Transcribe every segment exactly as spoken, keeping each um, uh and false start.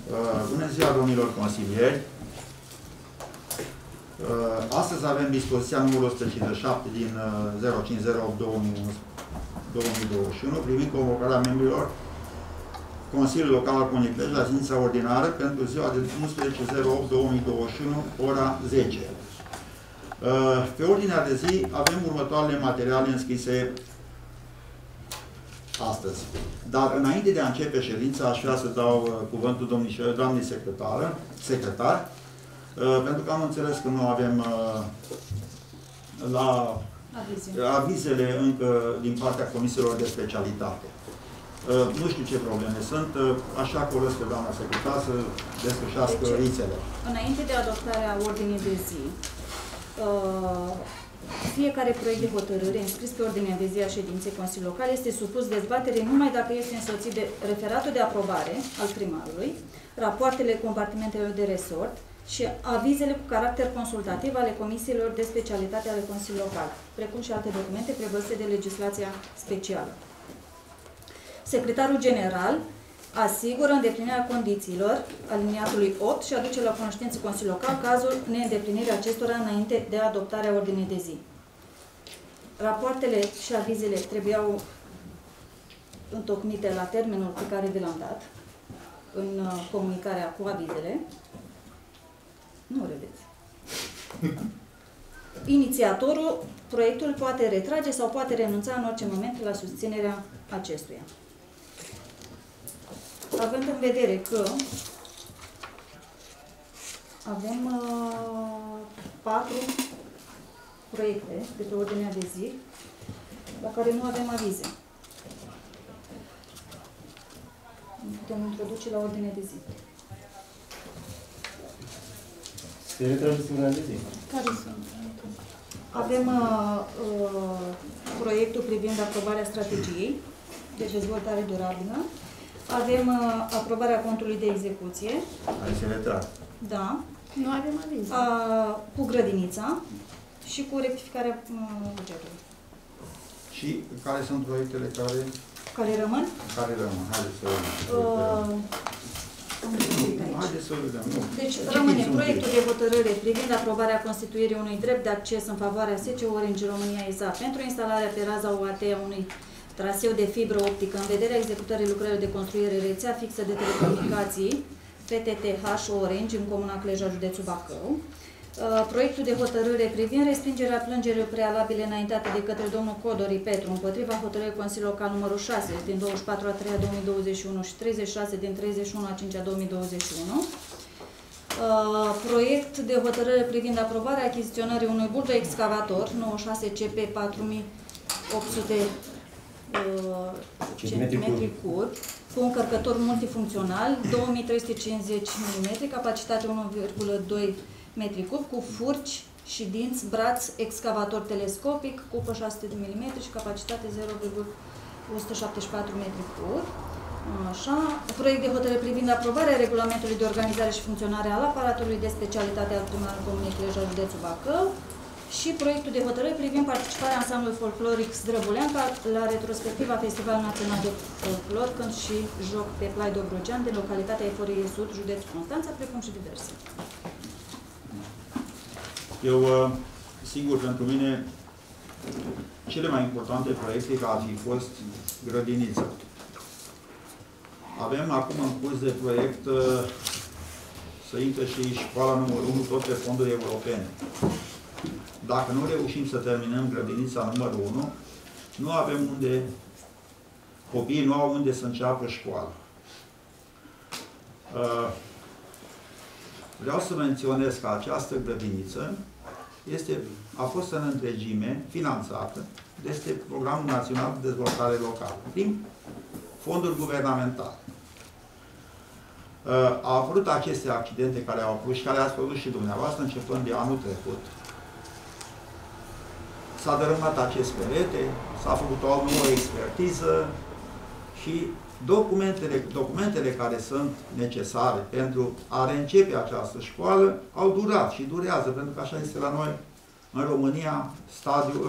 Bună ziua, domnilor consilieri! Astăzi avem dispoziția numărul o sută cincizeci și șapte din zero cinci zero opt două mii douăzeci și unu privind convocarea membrilor Consiliului Local al Comunei Cluj la ședința ordinară pentru ziua de unsprezece zero opt două mii douăzeci și unu, ora zece. Pe ordinea de zi avem următoarele materiale înscrise astăzi. Dar înainte de a începe ședința, aș vrea să dau cuvântul doamnei secretară, secretar, pentru că am înțeles că nu avem la Avize. avizele încă din partea comisiilor de specialitate. Nu știu ce probleme sunt, așa că o rog pe doamna secretar să desfășească deci, rițele. Înainte de adoptarea ordinii de zi, fiecare proiect de hotărâre înscris pe ordinea de zi a ședinței Consiliului Local este supus dezbatere numai dacă este însoțit de referatul de aprobare al primarului, rapoartele compartimentelor de resort și avizele cu caracter consultativ ale comisiilor de specialitate ale Consiliului Local, precum și alte documente prevăzute de legislația specială. Secretarul general asigură îndeplinirea condițiilor aliniatului opt și aduce la cunoștință Consiliul Local cazul neîndeplinirii acestora înainte de adoptarea ordinii de zi. Rapoartele și avizele trebuiau întocmite la termenul pe care vi l-am dat în comunicarea cu avizele. Nu râdeți. Inițiatorul proiectului poate retrage sau poate renunța în orice moment la susținerea acestuia. Având în vedere că avem uh, patru proiecte de pe ordinea de zi la care nu avem avize. Putem introduce la ordinea de zi. Se retrage ordinea de zi. Care sunt? Avem uh, uh, proiectul privind aprobarea strategiei de dezvoltare durabilă. Avem uh, aprobarea contului de execuție. Aici se retrag. Da. Nu avem aviz. Uh, cu grădinița și cu rectificarea uh, bugetului. Și care sunt proiectele care... Care rămân? Care rămân. Haideți să uh, Haideți să vedem. Deci rămâne proiectul de hotărâre privind aprobarea constituirii unui drept de acces în favoarea S C Orange România S A pentru instalarea pe raza U A T a unui traseu de fibră optică în vederea executării lucrărilor de construire rețea fixă de telecomunicații P T T H Orange în Comuna Cleja, județul Bacău. Proiectul de hotărâre privind respingerea plângerilor prealabile înaintate de către domnul Codori Petru împotriva hotărârii Consiliului Local numărul șase din douăzeci și patru a treia două mii douăzeci și unu și treizeci și șase din treizeci și unu a cincea două mii douăzeci și unu. Proiect de hotărâre privind aprobarea achiziționării unui buldo excavator nouăzeci și șase C P patru mii opt sute centimetri cub cu un încărcător multifuncțional două mii trei sute cincizeci milimetri, capacitate unu virgulă doi metri cub, cu furci și dinți, braț, excavator telescopic, cupă șase sute milimetri și capacitate zero virgulă o sută șaptezeci și patru metri cub. Așa. Proiect de hotărâre privind aprobarea regulamentului de organizare și funcționare al aparatului de specialitate al primarului Comunei Cleja, județul Bacău și proiectul de hotărâre privind participarea ansamblului folcloric Zdrăbuleanca la retrospectiva Festivalul Național de Folclor, cânt și joc pe Plai Dobrogean din localitatea Eforie Sud, județul Constanța, precum și diverse. Eu, sigur, pentru mine, cele mai importante proiecte că ar fi fost grădinița. Avem acum în curs de proiect să intre și școala numărul unu, tot pe fonduri europene. Dacă nu reușim să terminăm grădinița numărul unu, nu avem unde, copiii nu au unde să înceapă școala. Vreau să menționez că această grădiniță este, a fost în întregime finanțată de Programul Național de Dezvoltare Locală, prin fonduri guvernamentale. Au apărut aceste accidente care au apărut și care ați văzut și dumneavoastră începând de anul trecut. S-a dărâmat acest perete, s-a făcut o nouă expertiză și Documentele, documentele care sunt necesare pentru a reîncepe această școală au durat și durează, pentru că așa este la noi în România stadiu,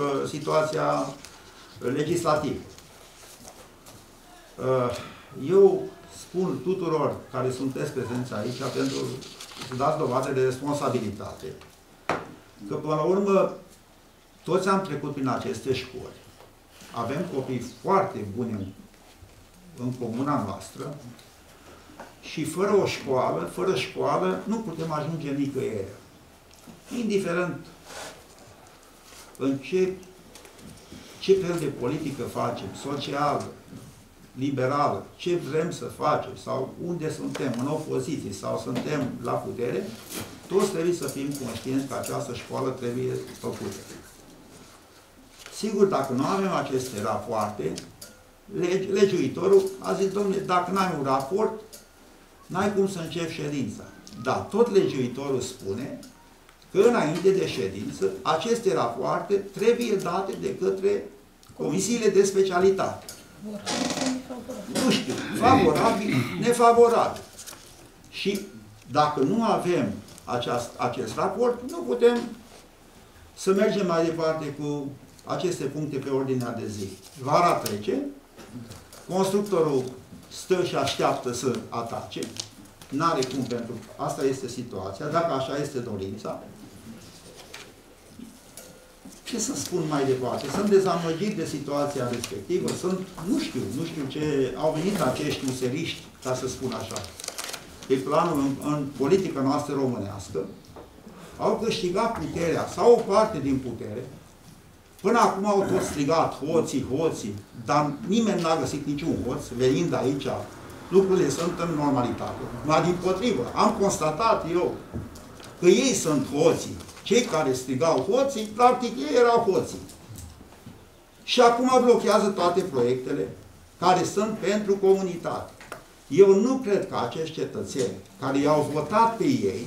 situația legislativă. Eu spun tuturor care sunteți prezenți aici pentru să dați dovadă de responsabilitate, că până la urmă toți am trecut prin aceste școli. Avem copii foarte buni în, în comuna noastră și fără o școală, fără școală, nu putem ajunge nicăieri. Indiferent în ce, ce fel de politică facem, socială, liberală, ce vrem să facem sau unde suntem, în opoziție sau suntem la putere, toți trebuie să fim conștienți că această școală trebuie făcută. Sigur, dacă nu avem aceste rapoarte, lege, legiuitorul a zis, domnule, dacă n-ai un raport, n-ai cum să începi ședința. Dar tot legiuitorul spune că înainte de ședință, aceste rapoarte trebuie date de către comisiile de specialitate. Nu știu, favorabil, nefavorabil. Și dacă nu avem aceast, acest raport, nu putem să mergem mai departe cu aceste puncte pe ordinea de zi. Vara trece, constructorul stă și așteaptă să atace, n-are cum, pentru asta este situația, dacă așa este dorința. Ce să spun mai departe? Sunt dezamăgit de situația respectivă, sunt, nu știu, nu știu ce, au venit acești useriști, ca să spun așa, pe planul în, în politica noastră românească, au câștigat puterea, sau o parte din putere. Până acum au tot strigat, hoții, hoții, dar nimeni n-a găsit niciun hoț, venind aici, lucrurile sunt în normalitate. Mai dimpotrivă, am constatat eu că ei sunt hoții. Cei care strigau hoții, practic ei erau hoții. Și acum blochează toate proiectele care sunt pentru comunitate. Eu nu cred că acești cetățeni care i-au votat pe ei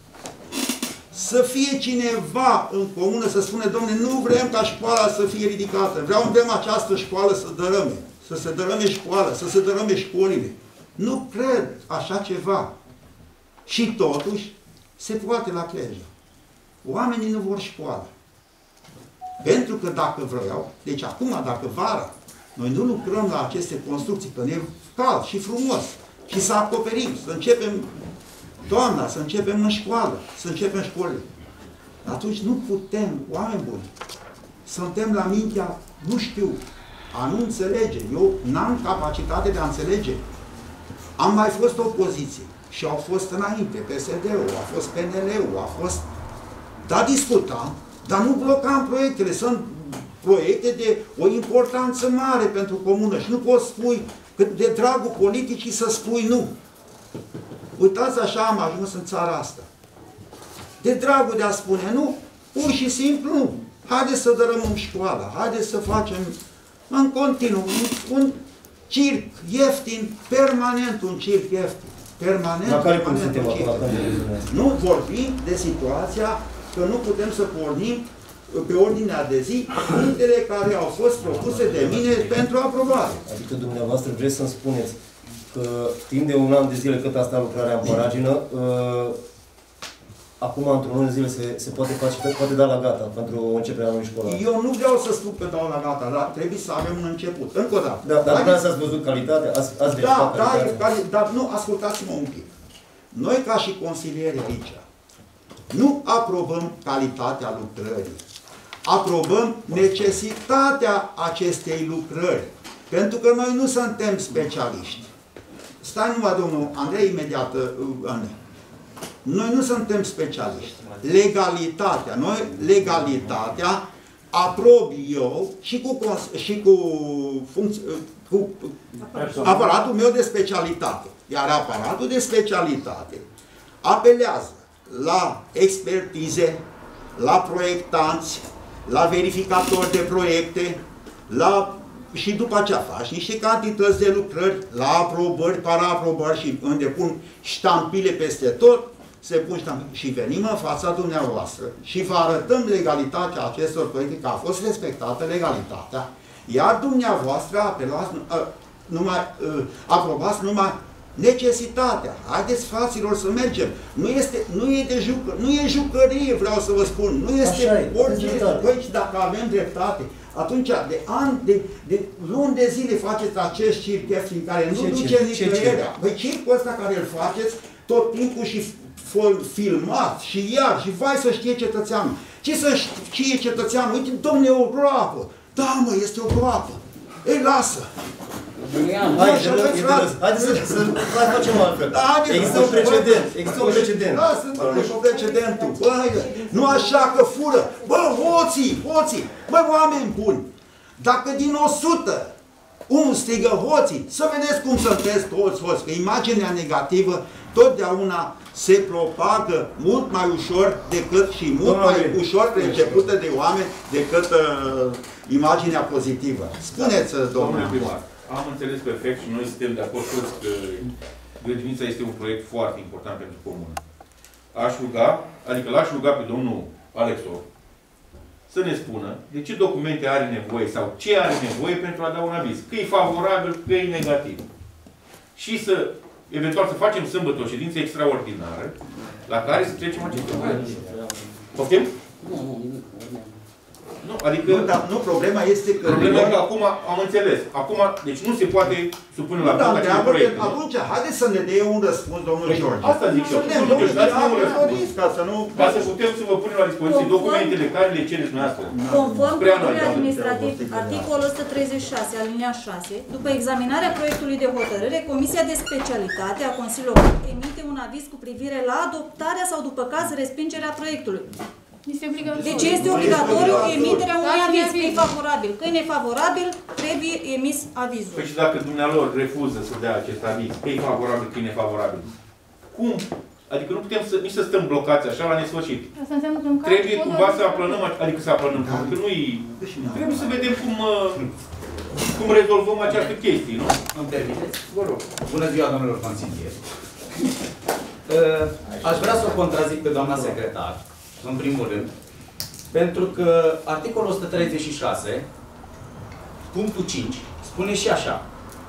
să fie cineva în comună să spune, domnule, nu vrem ca școala să fie ridicată, vreau vrem această școală să dărâme, să se dărâme școala, să se dărâme școlile. Nu cred așa ceva. Și totuși se poate la Cleja. Oamenii nu vor școală. Pentru că dacă vreau, deci acum, dacă vara, noi nu lucrăm la aceste construcții, că ne e cald și frumos, și să acoperim, să începem toamna, să începem în școală, să începem școlile. Atunci nu putem, oameni buni, suntem la mintea, nu știu, a nu înțelege. Eu n-am capacitate de a înțelege. Am mai fost opoziție și au fost înainte, P S D-ul, a fost P N L-ul, a fost... Da, discutam, dar nu blocam proiectele. Sunt proiecte de o importanță mare pentru comună și nu poți spui că de dragul politicii să spui nu. Uitați, așa am ajuns în țara asta. De dragul de a spune nu, pur și simplu nu. Haideți să dărâmăm școala, haideți să facem în continuu un, un circ ieftin, permanent un circ ieftin. Permanent, la care permanent un circ. Nu vorbim de situația că nu putem să pornim pe ordinea de zi punctele care au fost propuse de mine pentru aprobare. Adică dumneavoastră vreți să-mi spuneți că timp de un an de zile cât a stat lucrarea în paragină, uh, acum într-un an de zile se, se poate face, poate da la gata pentru începerea anului școlar. Eu nu vreau să spun că dau la gata, dar trebuie să avem un început. Încă o dată. Da, dar vreau să ați văzut calitatea, ați, ați Da, da, care, dar nu, ascultați-mă un pic. Noi ca și consilieri aici, nu aprobăm calitatea lucrării. Aprobăm necesitatea acestei lucrări. Pentru că noi nu suntem specialiști. Stai numai, domnul Andrei, imediat. Uh, noi nu suntem specialiști. Legalitatea, noi legalitatea aprob eu și cu, și cu, funcție, cu aparatul meu de specialitate. Iar aparatul de specialitate apelează la expertize, la proiectanți, la verificatori de proiecte, la, și după aceea faci niște cantități de lucrări, la aprobări, paraaprobări și unde pun ștampile peste tot, se pun ștampile și venim în fața dumneavoastră și vă arătăm legalitatea acestor proiecte, că a fost respectată legalitatea, iar dumneavoastră apelați, numai, aprobați numai necesitatea. Haideți, fraților, să mergem. Nu este, nu e de jucă, nu e jucărie, vreau să vă spun. Nu este orice. Păi, dacă avem dreptate, Atunci, de ani, de, de luni de zile faceți acest circ în care nu duceți nicăieri. Păi circul ăsta care îl faceți, tot timpul și filmat și iar, și vai să știe cetățeanul. Ce să știe cetățeanul? Uite, domnule, o groapă. Da, mă, este o groapă. Ei, lasă. Haideți să mai facem altfel. Există un precedent. Există un precedent. Lasă-mă cu precedentul. Băi, nu așa că fură. Bă, hoții, hoții. Băi, oameni buni, dacă din o sută unul strigă hoții, să vedeți cum sunteți toți hoți, că imaginea negativă totdeauna se propagă mult mai ușor decât și mult Domnul mai ușor percepută de oameni decât uh, imaginea pozitivă. Spuneți, domnule primar. Am înțeles perfect și noi suntem de acord toți că grădinița este un proiect foarte important pentru comună. Aș ruga, adică l-aș ruga pe domnul Alexov să ne spună de ce documente are nevoie sau ce are nevoie pentru a da un aviz. Că e favorabil, că e negativ. Și să, eventual, să facem sâmbătă o ședință extraordinară la care să trecem aceste proiecte. Poftim? Nu, nu, nimic. Nu, adică... Nu, dar nu, problema este că... Problema e că acum am înțeles. Acum, deci nu se poate supune la vot acele proiecte. Atunci, haideți să ne dea un răspuns, domnul George. Asta zic eu. Deci, dați-ne un răspuns, ca să nu... Ca să putem să vă punem la dispoziție documentele care le cereți dumneavoastră. Conform codului administrativ, articolul o sută treizeci și șase, alineat șase, după examinarea proiectului de hotărâre, Comisia de Specialitate a Consiliului Local emite un aviz cu privire la adoptarea sau, după caz, respingerea proiectului. Deci este obligatoriu emiterea unui aviz, că e favorabil. Că e nefavorabil, trebuie emis avizul. Păi și dacă dumnealor refuză să dea acest aviz, că e favorabil, că e nefavorabil, cum? Adică nu putem să, nici să stăm blocați așa la nesfârșit. Asta înseamnă că trebuie cumva să aplanăm, adică să aplanăm, că nu e... Trebuie să vedem cum, cum rezolvăm această chestie, nu? Îmi permiteți? Vă rog. Bună ziua, domnilor consilieri. Aș vrea să o contrazic pe doamna secretar, în primul rând, pentru că articolul o sută treizeci și șase, punctul cinci, spune și așa.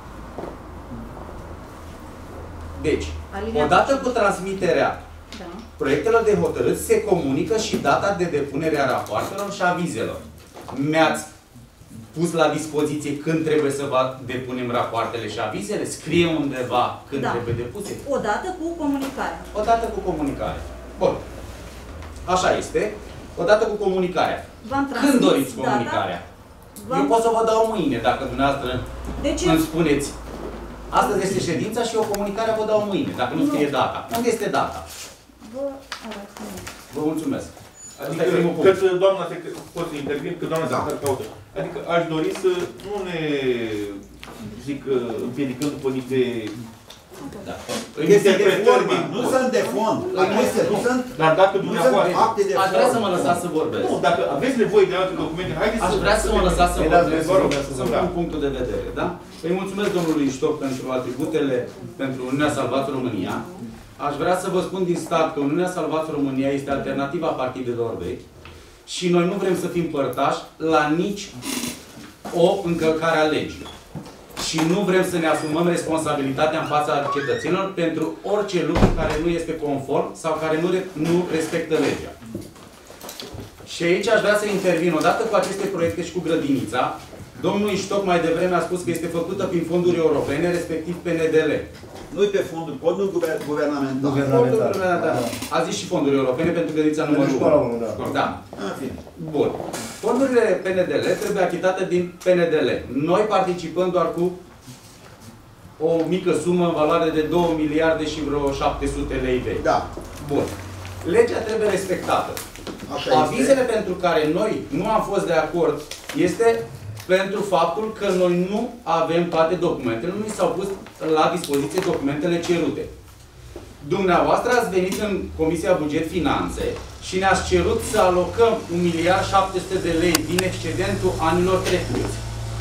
Deci, odată cu transmiterea da. proiectelor de hotărâri, se comunică și data de depunere a rapoartelor și avizelor. Mi-ați pus la dispoziție când trebuie să vă depunem rapoartele și avizele? Scrie undeva când da. trebuie depuse? Odată cu comunicarea. Odată cu comunicarea. Bun. Așa este. Odată cu comunicarea. Când doriți comunicarea? Eu pot să vă dau mâine, dacă dumneavoastră îmi spuneți. Astăzi este ședința și o comunicare vă dau mâine, dacă nu scrie data. Unde este data? Vă arăt. Vă mulțumesc. Adică, că doamna secretar, pot să intervin, că doamna secretar caută. Adică aș dori să nu ne, zic, împiedicăm după niște... Da. Chestii de formă, nu sunt de fond. Dar dacă dumneavoastră... Aș vrea să mă lăsați să vorbesc. Nu, dacă aveți nevoie de alte documente, haideți să... Aș vrea să mă lăsați să vorbesc, să spun punctul de vedere, da? Îi mulțumesc domnului Ștoc pentru atributele pentru Uniunea Salvați România. Aș vrea să vă spun din start că Uniunea Salvați România este alternativa partidelor vechi și noi nu vrem să fim părtași la nici o încălcare a legii. Și nu vrem să ne asumăm responsabilitatea în fața cetățenilor pentru orice lucru care nu este conform sau care nu, nu respectă legea. Și aici aș vrea să intervin odată cu aceste proiecte și cu grădinița. Domnul Iștoc mai devreme a spus că este făcută prin fonduri europene, respectiv P N D L. Nu-i pe fondul, fondul guvernamental. Guvernamental. A zis și fonduri europene pentru grădinița numărul unu. Da. Bun. Fondurile P N D L trebuie achitate din P N D L. Noi participăm doar cu o mică sumă în valoare de două miliarde și vreo șapte sute lei vechi. Da. Bun. Legea trebuie respectată. Așa Avizele este. pentru care noi nu am fost de acord este pentru faptul că noi nu avem toate documentele, nu ni s-au pus la dispoziție documentele cerute. Dumneavoastră ați venit în Comisia Buget Finanțe și ne-ați cerut să alocăm un miliard șapte sute de lei din excedentul anilor trecuți.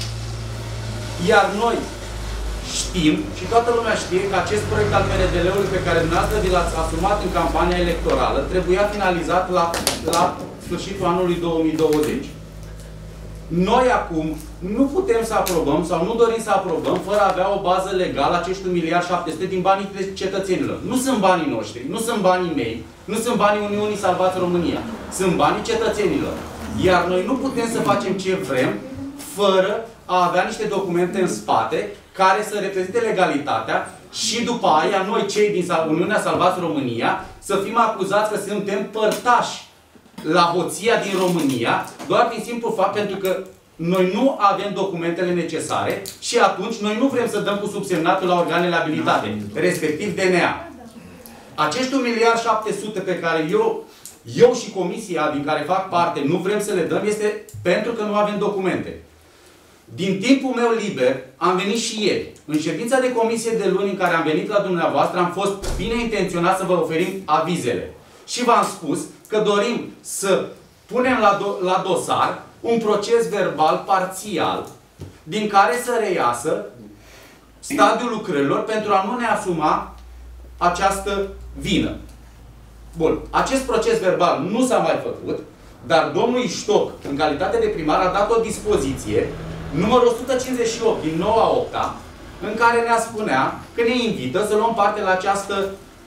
Iar noi știm și toată lumea știe că acest proiect al P N D L-ului pe care dumneavoastră vi l-ați asumat în campania electorală trebuia finalizat la, la sfârșitul anului două mii douăzeci. Noi acum nu putem să aprobăm sau nu dorim să aprobăm fără a avea o bază legală acești un miliard șapte sute din banii cetățenilor. Nu sunt banii noștri, nu sunt banii mei, nu sunt banii Uniunii Salvați România. Sunt banii cetățenilor. Iar noi nu putem să facem ce vrem fără a avea niște documente în spate care să reprezinte legalitatea și după aia noi, cei din Uniunea Salvați România, să fim acuzați că suntem părtași la hoția din România, doar prin simplu fapt pentru că noi nu avem documentele necesare și atunci noi nu vrem să dăm cu subsemnatul la organele abilitate, respectiv D N A. Acești un miliard șapte sute pe care eu, eu și comisia din care fac parte nu vrem să le dăm este pentru că nu avem documente. Din timpul meu liber am venit și ieri. În ședința de comisie de luni în care am venit la dumneavoastră am fost bine intenționat să vă oferim avizele. Și v-am spus că dorim să punem la, do la dosar un proces verbal parțial din care să reiasă stadiul lucrărilor pentru a nu ne asuma această vină. Bun. Acest proces verbal nu s-a mai făcut, dar domnul Iștoc, în calitate de primar, a dat o dispoziție, numărul o sută cincizeci și opt din nouă a opta, în care ne-a spunea că ne invită să luăm parte la această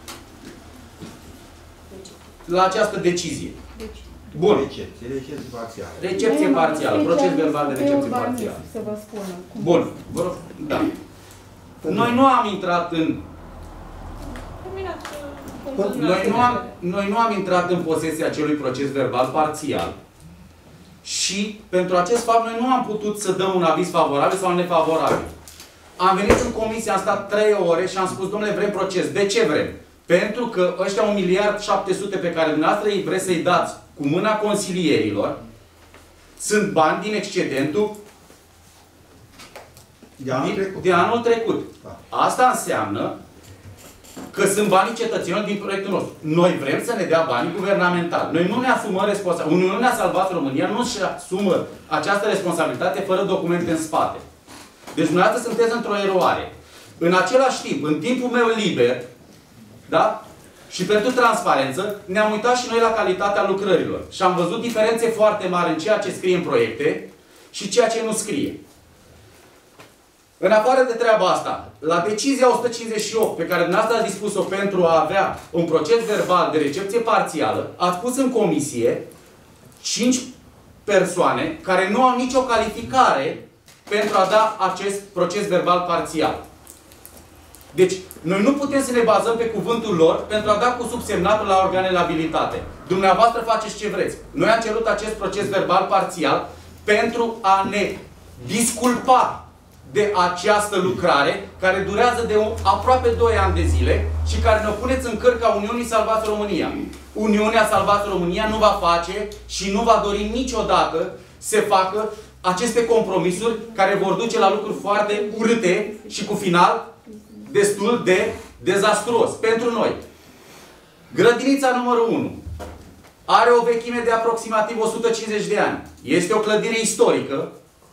la această decizie. Bun. Recepție, recepție parțială. Recepție parțială. Proces verbal de recepție parțială. Să vă spună. Bun. Vă rog. Da. Noi nu am intrat în Noi nu, am, noi nu am intrat în posesia acelui proces verbal parțial și pentru acest fapt noi nu am putut să dăm un aviz favorabil sau nefavorabil. Am venit în comisie, am stat trei ore și am spus, domnule, vrem proces. De ce vrem? Pentru că ăștia un miliard șapte sute pe care dumneavoastră îi vreți să-i dați cu mâna consilierilor sunt bani din excedentul de anul trecut. De anul trecut. Da. Asta înseamnă că sunt banii cetățenilor din proiectul nostru. Noi vrem să ne dea banii guvernamentali. Noi nu ne asumăm responsabilitatea. Uniunea Salvați România nu își asumă această responsabilitate fără documente în spate. Deci dumneavoastră sunteți într-o eroare. În același timp, în timpul meu liber, da? Și pentru transparență, ne-am uitat și noi la calitatea lucrărilor. Și am văzut diferențe foarte mari în ceea ce scrie în proiecte și ceea ce nu scrie. În afară de treaba asta, la decizia o sută cincizeci și opt, pe care dumneavoastră ați dispus-o pentru a avea un proces verbal de recepție parțială, ați pus în comisie cinci persoane care nu au nicio calificare pentru a da acest proces verbal parțial. Deci, noi nu putem să ne bazăm pe cuvântul lor pentru a da cu subsemnatul la organele abilitate. Dumneavoastră faceți ce vreți. Noi am cerut acest proces verbal parțial pentru a ne disculpa de această lucrare, care durează de un, aproape doi ani de zile și care ne puneți în cărca Uniunii Salvați România. Uniunea Salvați România nu va face și nu va dori niciodată să facă aceste compromisuri care vor duce la lucruri foarte urâte și cu final destul de dezastruos pentru noi. Grădinița numărul unu are o vechime de aproximativ o sută cincizeci de ani. Este o clădire istorică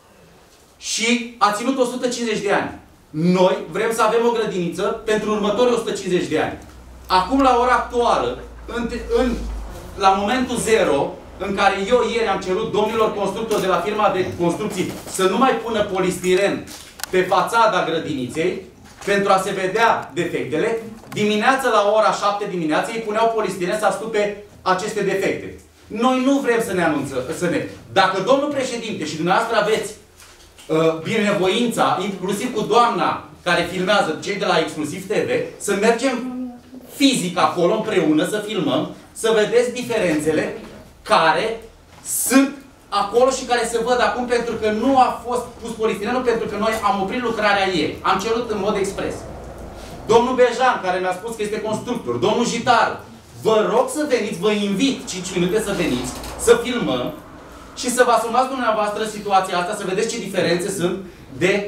și a ținut o sută cincizeci de ani. Noi vrem să avem o grădiniță pentru următorii o sută cincizeci de ani. Acum, la ora actuală, în, în, la momentul zero, în care eu ieri am cerut domnilor constructori de la firma de construcții să nu mai pună polistiren pe fațada grădiniței, pentru a se vedea defectele, dimineața la ora șapte dimineața îi puneau polistiren să astupe aceste defecte. Noi nu vrem să ne anunță, să ne... Dacă domnul președinte și dumneavoastră aveți uh, binevoința, inclusiv cu doamna care filmează, cei de la Exclusiv T V, să mergem fizic acolo împreună, să filmăm, să vedeți diferențele care sunt acolo și care se văd acum pentru că nu a fost pus polistirenul, pentru că noi am oprit lucrarea ieri. Am cerut în mod expres. Domnul Bejan, care mi-a spus că este constructor, domnul Jitar, vă rog să veniți, vă invit cinci minute să veniți, să filmăm și să vă asumați dumneavoastră situația asta, să vedeți ce diferențe sunt de,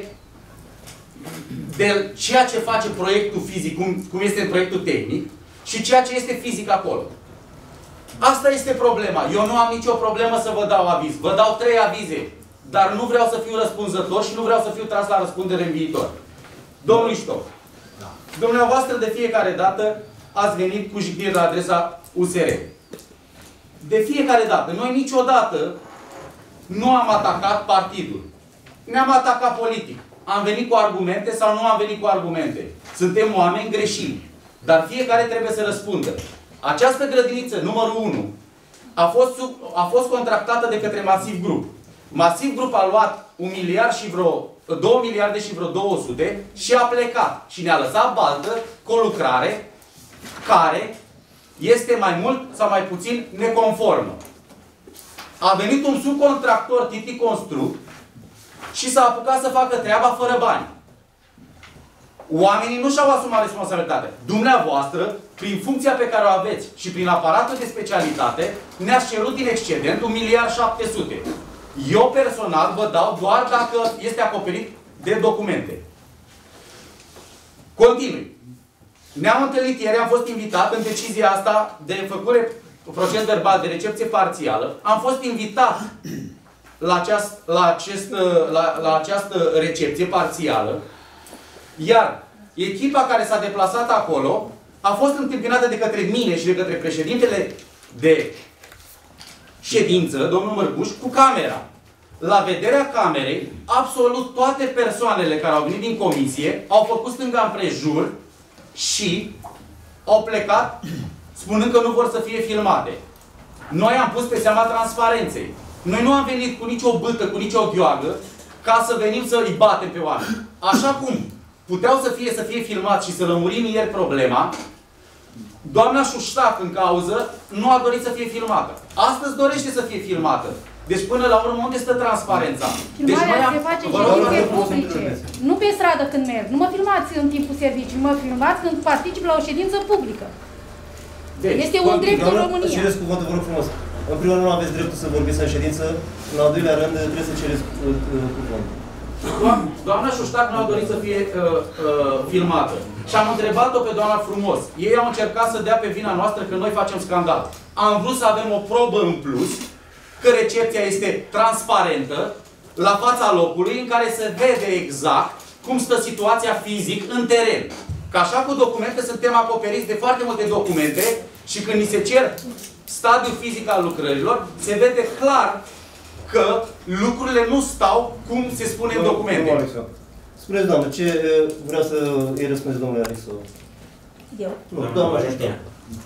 de ceea ce face proiectul fizic, cum, cum este în proiectul tehnic, și ceea ce este fizic acolo. Asta este problema. Eu nu am nicio problemă să vă dau aviz. Vă dau trei avize. Dar nu vreau să fiu răspunzător și nu vreau să fiu tras la răspundere în viitor. Domnul Iștoc, da. Dumneavoastră de fiecare dată ați venit cu jigniri la adresa U S R. De fiecare dată. Noi niciodată nu am atacat partidul. Ne-am atacat politic. Am venit cu argumente sau nu am venit cu argumente. Suntem oameni greșiți. Dar fiecare trebuie să răspundă. Această grădiniță, numărul unu, a fost, sub, a fost contractată de către Masiv Group. Masiv Grup a luat un miliard și vreo, două miliarde și vreo două sute și a plecat. Și ne-a lăsat baltă cu o lucrare care este mai mult sau mai puțin neconformă. A venit un subcontractor Titi Construct și s-a apucat să facă treaba fără bani. Oamenii nu și-au asumat responsabilitatea. Dumneavoastră, prin funcția pe care o aveți și prin aparatul de specialitate, ne-ați cerut din excedent un miliard șapte sute. Eu personal vă dau doar dacă este acoperit de documente. Continui. Ne-am întâlnit ieri, am fost invitat în decizia asta de făcure proces verbal de recepție parțială. Am fost invitat la, aceast, la, acest, la, la această recepție parțială, iar echipa care s-a deplasat acolo a fost întâmpinată de către mine și de către președintele de ședință, domnul Mărcuș, cu camera. La vederea camerei, absolut toate persoanele care au venit din comisie au făcut stânga împrejur și au plecat spunând că nu vor să fie filmate. Noi am pus pe seama transparenței. Noi nu am venit cu nicio bâtă, cu nicio gheoagă, ca să venim să îi batem pe oameni. Așa cum puteau să fie, să fie filmați și să lămurim ieri problema, doamna Șuștac în cauză nu a dorit să fie filmată. Astăzi dorește să fie filmată. Deci până la urmă unde stă transparența? Filmarea deci, se face ședințe publice. Nu pe stradă când merg. Nu mă filmați în timpul serviciului, mă filmați când particip la o ședință publică. Deci, este un drept în România. Cereți cuvântul, vă rog frumos. În primul rând nu aveți dreptul să vorbiți în ședință, în al doilea rând trebuie să cereți cuvântul. Doamna Șuștac nu a dorit să fie uh, uh, filmată. Și am întrebat-o pe doamna frumos. Ei au încercat să dea pe vina noastră că noi facem scandal. Am vrut să avem o probă în plus, că recepția este transparentă, la fața locului, în care se vede exact cum stă situația fizic în teren. Că așa cu documente suntem acoperiți de foarte multe documente și când ni se cer stadiul fizic al lucrărilor, se vede clar că lucrurile nu stau cum se spune în documente. Spuneți, doamnă, ce vreau să îi răspundeți, domnule Ariso? Eu? Nu, doamna Șuștac.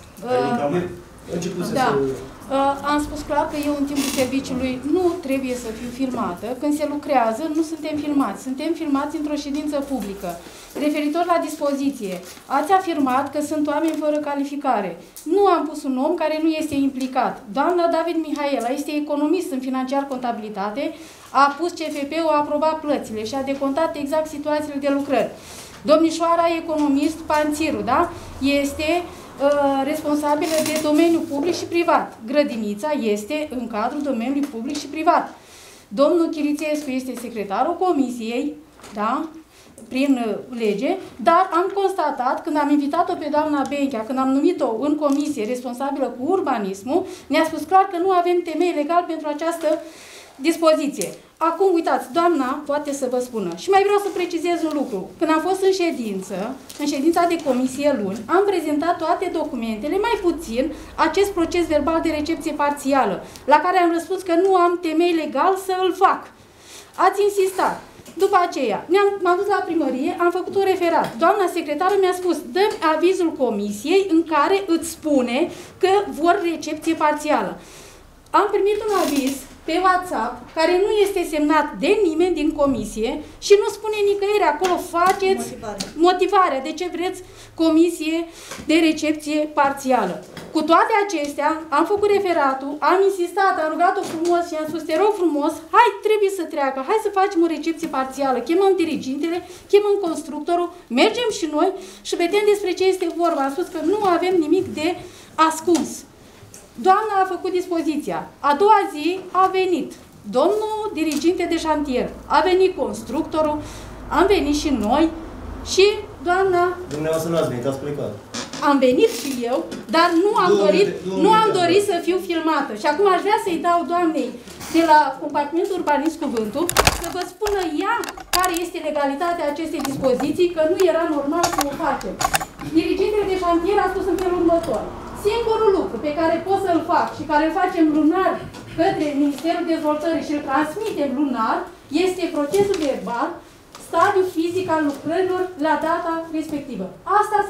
Începuse Da. să... Uh, am spus clar că eu în timpul serviciului nu trebuie să fiu filmată. Când se lucrează, nu suntem filmați. Suntem filmați într-o ședință publică. Referitor la dispoziție, ați afirmat că sunt oameni fără calificare. Nu am pus un om care nu este implicat. Doamna David Mihaela este economist în financiar contabilitate, a pus C F P-ul, a aprobat plățile și a decontat exact situațiile de lucrări. Domnișoara economist Panțiru, da? Este responsabilă de domeniul public și privat. Grădinița este în cadrul domeniului public și privat. Domnul Chirițescu este secretarul comisiei, da? Prin lege, dar am constatat, când am invitat-o pe doamna Benchea, când am numit-o în comisie responsabilă cu urbanismul, ne-a spus clar că nu avem temei legal pentru această dispoziție. Acum, uitați, doamna poate să vă spună. Și mai vreau să precizez un lucru. Când am fost în ședință, în ședința de comisie luni, am prezentat toate documentele, mai puțin acest proces verbal de recepție parțială, la care am răspuns că nu am temei legal să îl fac. Ați insistat. După aceea, m-am dus la primărie, am făcut un referat. Doamna secretară mi-a spus, dă-mi avizul comisiei în care îți spune că vor recepție parțială. Am primit un aviz pe WhatsApp, care nu este semnat de nimeni din comisie și nu spune nicăieri acolo, faceți Motivare. motivarea de ce vreți comisie de recepție parțială. Cu toate acestea, am făcut referatul, am insistat, am rugat-o frumos și am spus, te rog frumos, hai, trebuie să treacă, hai să facem o recepție parțială, chemăm dirigintele, chemăm constructorul, mergem și noi și vedem despre ce este vorba. Am spus că nu avem nimic de ascuns. Doamna a făcut dispoziția. A doua zi a venit domnul diriginte de șantier, a venit constructorul, am venit și noi și doamna... Dumneavoastră nu ați venit, ați plecat. Am venit și eu, dar nu am Domnule, dorit, domnule, nu am domnule. dorit să fiu filmată. Și acum aș vrea să-i dau doamnei de la compartimentul urbanist cuvântul să vă spună ea care este legalitatea acestei dispoziții, că nu era normal să o facem. Dirigintele de șantier a spus în felul următor. Singurul lucru pe care pot să-l fac și care îl facem lunar către Ministerul Dezvoltării și îl transmitem lunar este procesul verbal, stadiul fizic al lucrărilor la data respectivă. Asta s-a făcut.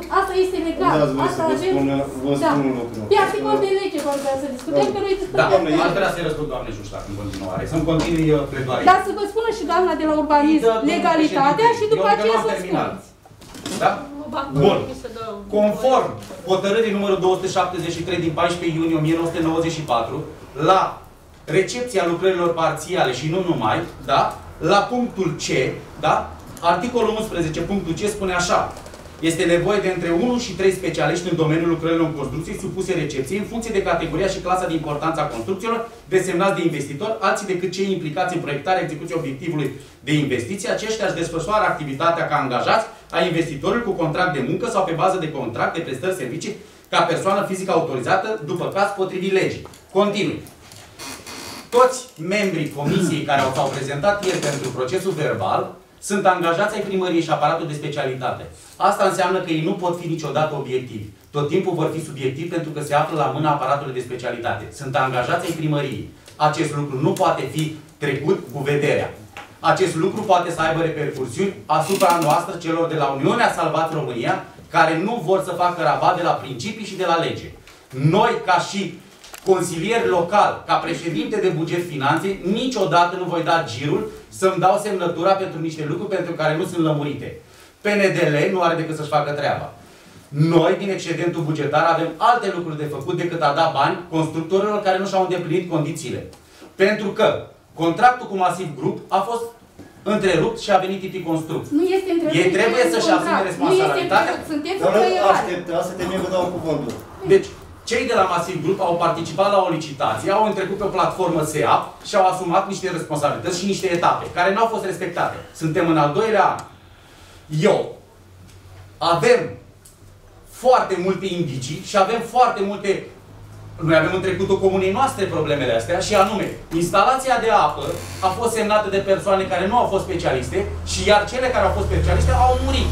Asta este legal. Asta vă avem... spun, vă Da. spun un lucru. Pe articol de lege vor vrea să discutăm, că noi Da, discutăm. aș vrea să-i răspund doamne Juștac în continuare, să-mi continui pledoaria. Dar să vă spună și doamna de la urbanism legalitatea și după aceea să spuneți. Da? Bun. Conform hotărârii numărul două sute șaptezeci și trei din paisprezece iunie o mie nouă sute nouăzeci și patru, la recepția lucrărilor parțiale și nu numai, da? La punctul C, da? Articolul unsprezece, punctul C spune așa: este nevoie de între unu și trei specialiști în domeniul lucrărilor în construcții supuse recepției, în funcție de categoria și clasa de importanță a construcțiilor, desemnați de investitor, alții decât cei implicați în proiectarea execuției obiectivului de investiție. Aceștia își desfășoară activitatea ca angajați a investitorului cu contract de muncă sau pe bază de contract de prestări servicii ca persoană fizică autorizată, după caz potrivit legii. Continui. Toți membrii comisiei care au s-au prezentat ieri pentru procesul verbal sunt angajați ai primăriei și aparatul de specialitate. Asta înseamnă că ei nu pot fi niciodată obiectivi. Tot timpul vor fi subiectivi pentru că se află la mâna aparatului de specialitate. Sunt angajați ai primăriei. Acest lucru nu poate fi trecut cu vederea. Acest lucru poate să aibă repercursiuni asupra noastră, celor de la Uniunea Salvați România, care nu vor să facă rabat de la principii și de la lege. Noi, ca și consilier local, ca președinte de buget finanțe, niciodată nu voi da girul să-mi dau semnătura pentru niște lucruri pentru care nu sunt lămurite. P N D L nu are decât să-și facă treaba. Noi, din excedentul bugetar, avem alte lucruri de făcut decât a da bani constructorilor care nu și-au îndeplinit condițiile. Pentru că contractul cu Masiv Group a fost întrerupt și a venit Titi Construct. Nu este întrerupt. Ei trebuie să-și asume responsabilitatea. Sunteți Doamne, în aștept, să termin, vă dau cuvântul. Deci, cei de la Masiv Group au participat la o licitație, au întrecut pe o platformă S E A P și au asumat niște responsabilități și niște etape, care nu au fost respectate. Suntem în al doilea an. Eu avem foarte multe indicii și avem foarte multe... Noi avem în trecutul comunei noastre problemele astea și anume, instalația de apă a fost semnată de persoane care nu au fost specialiste și iar cele care au fost specialiste au murit.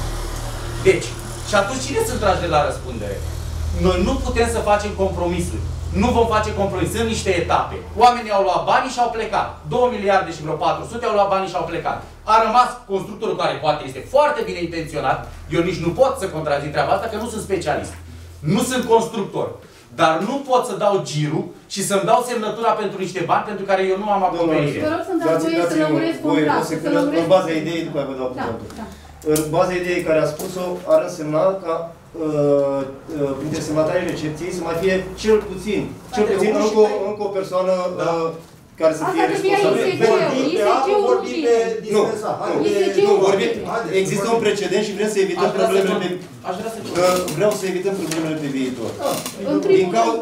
Deci, și atunci cine sunt trași de la răspundere? Noi nu putem să facem compromisuri. Nu vom face compromis. Sunt niște etape. Oamenii au luat banii și au plecat. două miliarde și vreo patru sute au luat banii și au plecat. A rămas constructorul care poate este foarte bine intenționat. Eu nici nu pot să contrazic treaba asta, că nu sunt specialist. Nu sunt constructor. Dar nu pot să dau girul și să-mi dau semnătura pentru niște bani pentru care eu nu am acoperire. Vă rog să-mi dați voie să lămuresc contractul. În baza ideii, după aceea vă dau cuvântul. În baza ideii care a spus-o, ar însemna ca uh, uh, printre semnatarii recepției să mai fie cel puțin, cel puțin încă, încă o persoană uh, care să fie responsabilă. Vorbim de dispensar. Nu, vorbim. Există un precedent și vrem să evităm problemele pe vreau să evităm problemele pe viitor. Din cauza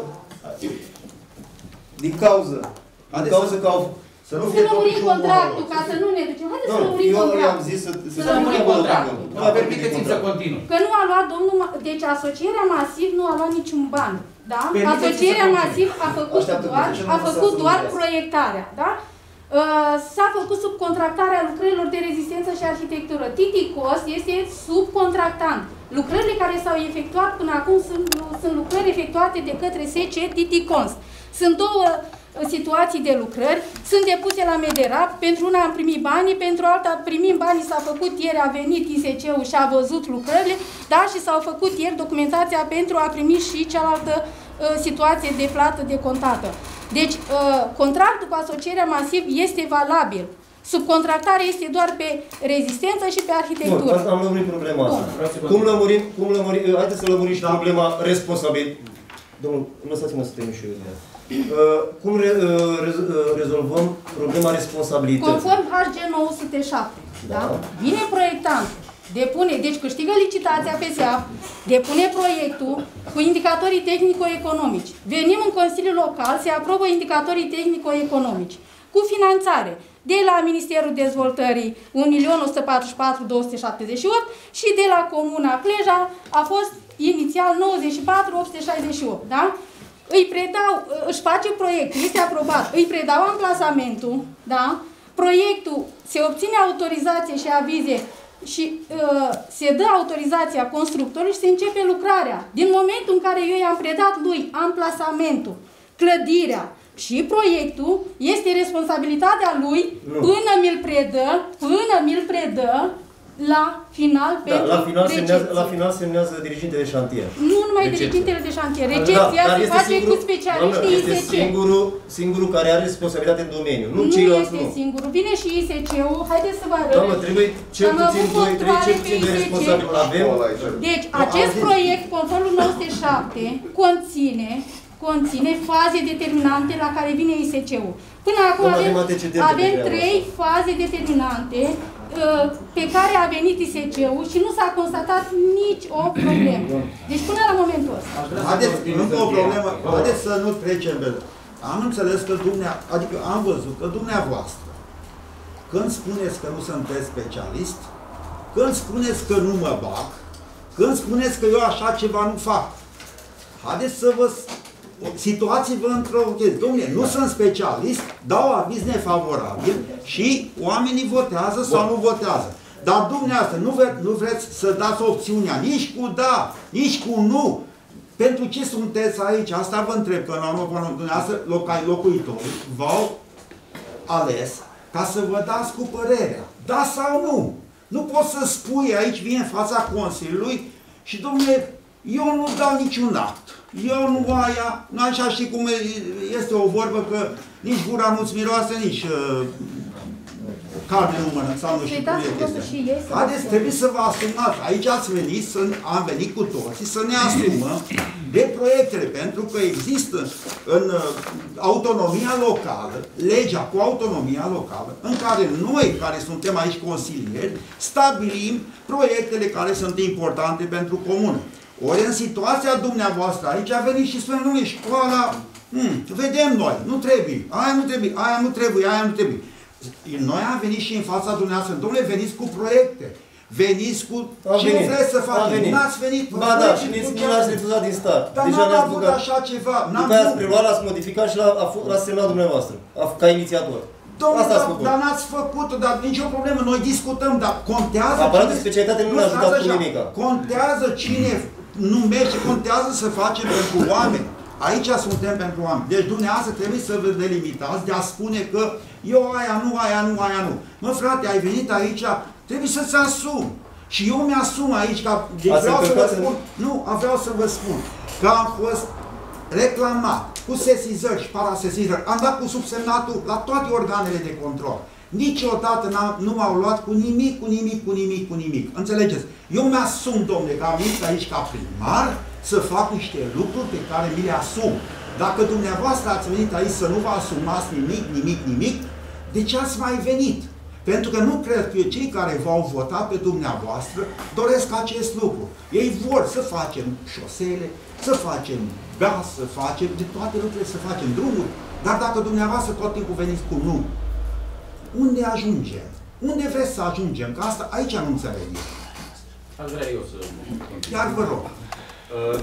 din cauza din cauza că au Să lămurim contractul, ca să nu ne ducem. Haideți să lămurim contractul. Eu am zis să să lămurim contractul. Permiteți-mi să continui. Că nu a luat domnul... Deci asocierea Masiv nu a luat niciun ban. Da? Asocierea Masiv a făcut doar, a făcut doar proiectarea. Da? S-a făcut subcontractarea lucrărilor de rezistență și arhitectură. Titi Cost este subcontractant. Lucrările care s-au efectuat până acum sunt, sunt lucrări efectuate de către S C Titi Cost. Sunt două situații de lucrări, sunt depuse la Mederap, pentru una am primit banii, pentru alta primim banii, s-a făcut ieri, a venit I S C-ul și a văzut lucrările, da, și s-au făcut ieri documentația pentru a primi și cealaltă uh, situație de plată decontată. Deci, uh, contractul cu asocierea Masiv este valabil. Subcontractarea este doar pe rezistență și pe arhitectură. Bun, asta am lămurit problema asta. Cum lămurim, cum lămurim, haideți să lămurim și da. problema responsabil. Domnul, lăsați-mă să termin și eu de uh, Cum re, uh, re, uh, rezolvăm problema responsabilității? Conform H G nouă sute șapte, da. Da? Vine proiectant, depune, deci câștigă licitația P S A P, depune proiectul cu indicatorii tehnico-economici. Venim în Consiliul Local, se aprobă indicatorii tehnico-economici, cu finanțare de la Ministerul Dezvoltării un milion o sută patruzeci și patru mii două sute șaptezeci și opt și de la Comuna Cleja a fost inițial nouăzeci și patru mii opt sute șaizeci și opt, da? Îi predau, își face proiectul, este aprobat, îi predau amplasamentul, da? Proiectul, se obține autorizație și avize și uh, se dă autorizația constructorului și se începe lucrarea. Din momentul în care eu i-am predat lui amplasamentul, clădirea și proiectul, este responsabilitatea lui, nu. până mi-l predă, până mi-l predă, la final Da, pentru la final, semnează, recepție. la final semnează dirigintele de șantier. Nu numai Recepție. dirigintele de șantier. Da, Recepția dar se este face singurul- cu specialiștii doamnă, I este S C. singurul, singurul care are responsabilitate în domeniu. Nu, Nu ceilalți este nu. singurul. Vine și I S C-ul. Haideți să vă arăt. Doamnă, trebuie cel Am puțin avut doi, trei, controale cel puțin pe de I S C. responsabili. Avem Deci, acest proiect, conformul nouă sute șapte, conține, conține faze determinante la care vine I S C-ul. Până acum Doamna, avem, avem antecedente avem de treabă trei faze determinante uh, pe care a venit I S C-ul și nu s-a constatat nici o problemă. Deci până la momentul ăsta. Haideți, încă o problemă, haideți să nu trecem pe... Am înțeles că dumneavoastră, adică am văzut că dumneavoastră, când spuneți că nu sunteți specialist, când spuneți că nu mă bag, când spuneți că eu așa ceva nu fac, haideți să vă... Situați-vă într-o chestie. Dom'le, nu sunt specialist, dau aviz nefavorabil și oamenii votează sau nu votează. Dar dumneavoastră nu, vre, nu vreți să dați opțiunea nici cu da, nici cu nu. Pentru ce sunteți aici? Asta vă întreb, că în urmă, dumneavoastră, locuitorii v-au ales ca să vă dați cu părerea. Da sau nu? Nu poți să spui aici, vine în fața Consiliului și, dom'le, eu nu dau niciun act. Eu nu aia, nu așa, știi cum este o vorbă că nici gura nu-ți miroase, nici uh, carne nu mănânc sau nu știu cum e chestia. Haideți, trebuie să vă asumați. Aici ați venit, să, am venit cu toții să ne asumăm de proiectele, pentru că există în uh, autonomia locală, legea cu autonomia locală, în care noi, care suntem aici consilieri, stabilim proiectele care sunt importante pentru comună. Ori în situația dumneavoastră aici a venit și spune, nu, școala, hmm, vedem noi, nu trebuie, aia nu trebuie, aia nu trebuie, aia nu trebuie. Noi am venit și în fața dumneavoastră, domnule, veniți cu proiecte, veniți cu Am ce venit. vreți să faceți, n-ați venit. Ba da, și nici l-ați refuzat din start. Dar Deja n-am ne-ați avut băgat. așa ceva, n-am După aia ați avut. preluat, l-ați modificat și l-ați semnat dumneavoastră, ca inițiator. Domnule, Asta ați dar, făcut. dar n-ați făcut, dar nicio problemă, noi discutăm, dar contează... Aparatul de cine- specialitate nu Nu, ne-a ajutat stați cu așa, nimica. Contează cine numește, contează să facem pentru oameni. Aici suntem pentru oameni. Deci dumneavoastră trebuie să vă delimitați de a spune că eu aia nu, aia nu, aia nu. Mă frate, ai venit aici, trebuie să-ți asumi. Și eu mi-asum aici, ca, deci Ați vreau să vă încălcat în- spun, nu, vreau să vă spun că am fost reclamat cu sesizări și parasesizări. Am dat cu subsemnatul la toate organele de control. Niciodată nu m-au luat cu nimic, cu nimic, cu nimic, cu nimic. Înțelegeți? Eu mi-asum, domnule, că am venit aici ca primar să fac niște lucruri pe care mi le asum. Dacă dumneavoastră ați venit aici să nu vă asumați nimic, nimic, nimic, de ce ați mai venit? Pentru că nu cred că cei care v-au votat pe dumneavoastră doresc acest lucru. Ei vor să facem șosele, să facem gaz, să facem, de toate lucrurile să facem drumuri, dar dacă dumneavoastră tot timpul veniți cu nu, unde ajungem? Unde vreți să ajungem? Că asta aici nu înțeleg eu. Aș vrea eu să... Iar vă rog. Uh,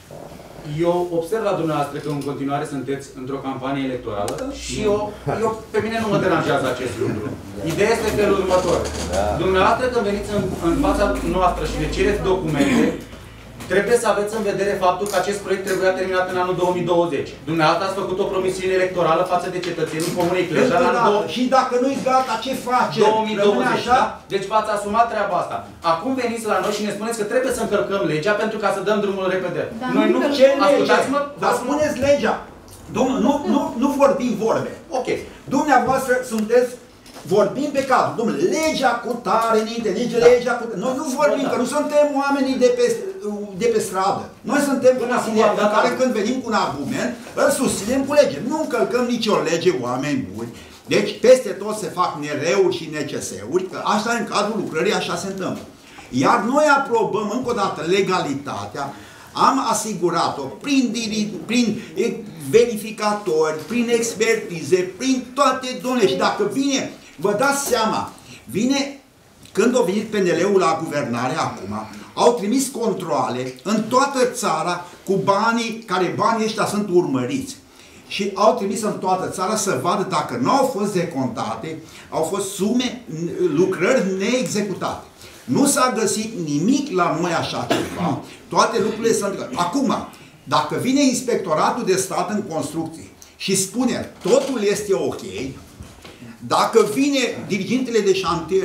Eu observ la dumneavoastră că în continuare sunteți într-o campanie electorală și eu, eu, pe mine nu mă deranjează acest lucru. Ideea este felul următor. Dumneavoastră când veniți în, în fața noastră și ne cereți documente, trebuie să aveți în vedere faptul că acest proiect trebuia terminat în anul două mii douăzeci. Dumneavoastră ați făcut o promisiune electorală față de cetățenii Comunei Cleja în anul două mii. Și dacă nu-i gata, ce face? două mii douăzeci, așa? da? Deci v-ați asumat treaba asta. Acum veniți la noi și ne spuneți că trebuie să încălcăm legea pentru ca să dăm drumul repede. Dar Noi nu nu... Ce lege? Ascultați-mă, Dar spuneți legea. Domnul, nu, nu, nu vorbim vorbe. Ok. Dumneavoastră sunteți, vorbim pe cadru. Domnule, legea cu tare, înainte, legea, legea cu tare. Noi nu vorbim, că nu suntem oamenii de pe, de pe stradă. Noi suntem consilieri în care când venim cu un argument, îl susținem cu lege. Nu încălcăm nicio lege, oameni buni. Deci, peste tot se fac nereuri și N C S-uri, că așa în cadrul lucrării așa se întâmplă. Iar noi aprobăm încă o dată legalitatea, am asigurat-o prin, prin verificatori, prin expertize, prin toate domnule. Și dacă vine, vă dați seama, vine, când a venit P N L-ul la guvernare acum, au trimis controale în toată țara cu banii, care banii ăștia sunt urmăriți. Și au trimis în toată țara să vadă dacă nu au fost decontate, au fost sume, lucrări neexecutate. Nu s-a găsit nimic la noi așa ceva, toate lucrurile sunt... Acum, dacă vine Inspectoratul de Stat în Construcții și spune totul este ok, dacă vine dirigintele de șantier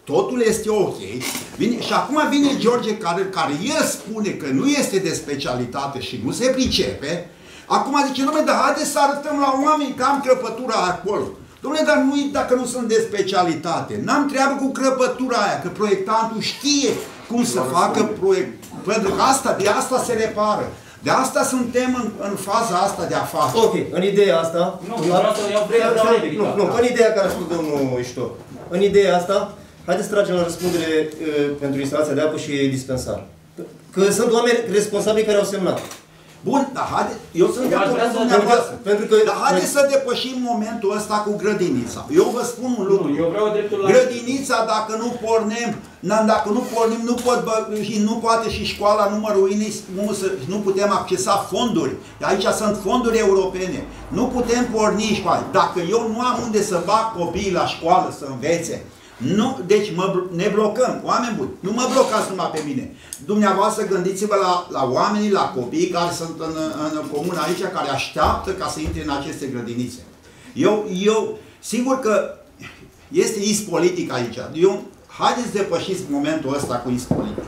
totul este ok. Vine, și acum vine George care, care el spune că nu este de specialitate și nu se pricepe. Acum zice, dom'le, dar haideți să arătăm la oameni că am crăpătura acolo. Dom'le, dar nu dacă nu sunt de specialitate. N-am treabă cu crăpătura aia, că proiectantul știe cum să facă proiect. Pentru că asta, de asta se repară. De asta suntem în, în faza asta de afaceri. Ok, în ideea asta... Nu, nu vreau să iau vreme, nu, nu, în ideea care a spus domnul Iștor. În ideea asta, haideți să tragem la răspundere uh, pentru instalația de apă și dispensar. Că sunt oameni responsabili care au semnat. Bun, dar haide, eu sunt de acord cu dumneavoastră. Pentru că, dar haideți să depășim momentul ăsta cu grădinița. Eu vă spun un lucru. Nu, eu vreau dreptul la... Grădinița, dacă nu pornim, dacă nu pornim, nu, pot, nu poate și școala numărul unu, nu, nu putem accesa fonduri. Aici sunt fonduri europene. Nu putem porni școala. Dacă eu nu am unde să bag copiii la școală să învețe, nu, deci mă, ne blocăm, oameni buni, nu mă blocați numai pe mine. Dumneavoastră gândiți-vă la, la oamenii, la copiii care sunt în, în comună aici, care așteaptă ca să intre în aceste grădinițe. Eu, eu, sigur că este ispolitic aici. Eu, haideți depășiți momentul ăsta cu ispolitic.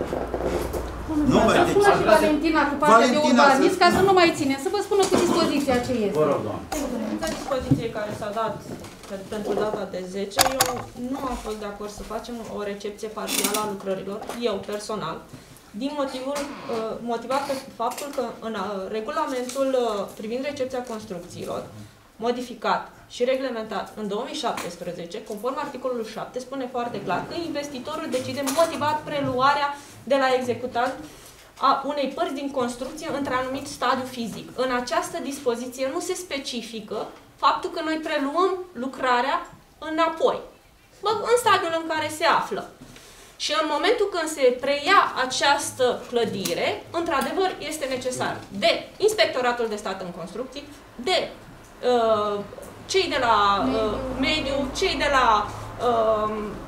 Nu, mă, să spună și Valentina cu partea de urbanism, ca să nu mai ținem, să vă spună cu dispoziția ce este. Vă rog, doamne. În dispoziție care s-a dat pentru data de zece, eu nu am fost de acord să facem o recepție parțială a lucrărilor, eu personal, din motivul motivat pe faptul că în regulamentul privind recepția construcțiilor, modificat și reglementat în două mii șaptesprezece, conform articolului șapte, spune foarte clar că investitorul decide motivat preluarea de la executant a unei părți din construcție într-un anumit stadiu fizic. În această dispoziție nu se specifică faptul că noi preluăm lucrarea înapoi, în stadiul în care se află. Și în momentul când se preia această clădire, într-adevăr este necesar de Inspectoratul de Stat în Construcții, de uh, cei de la uh, mediu, cei de la uh,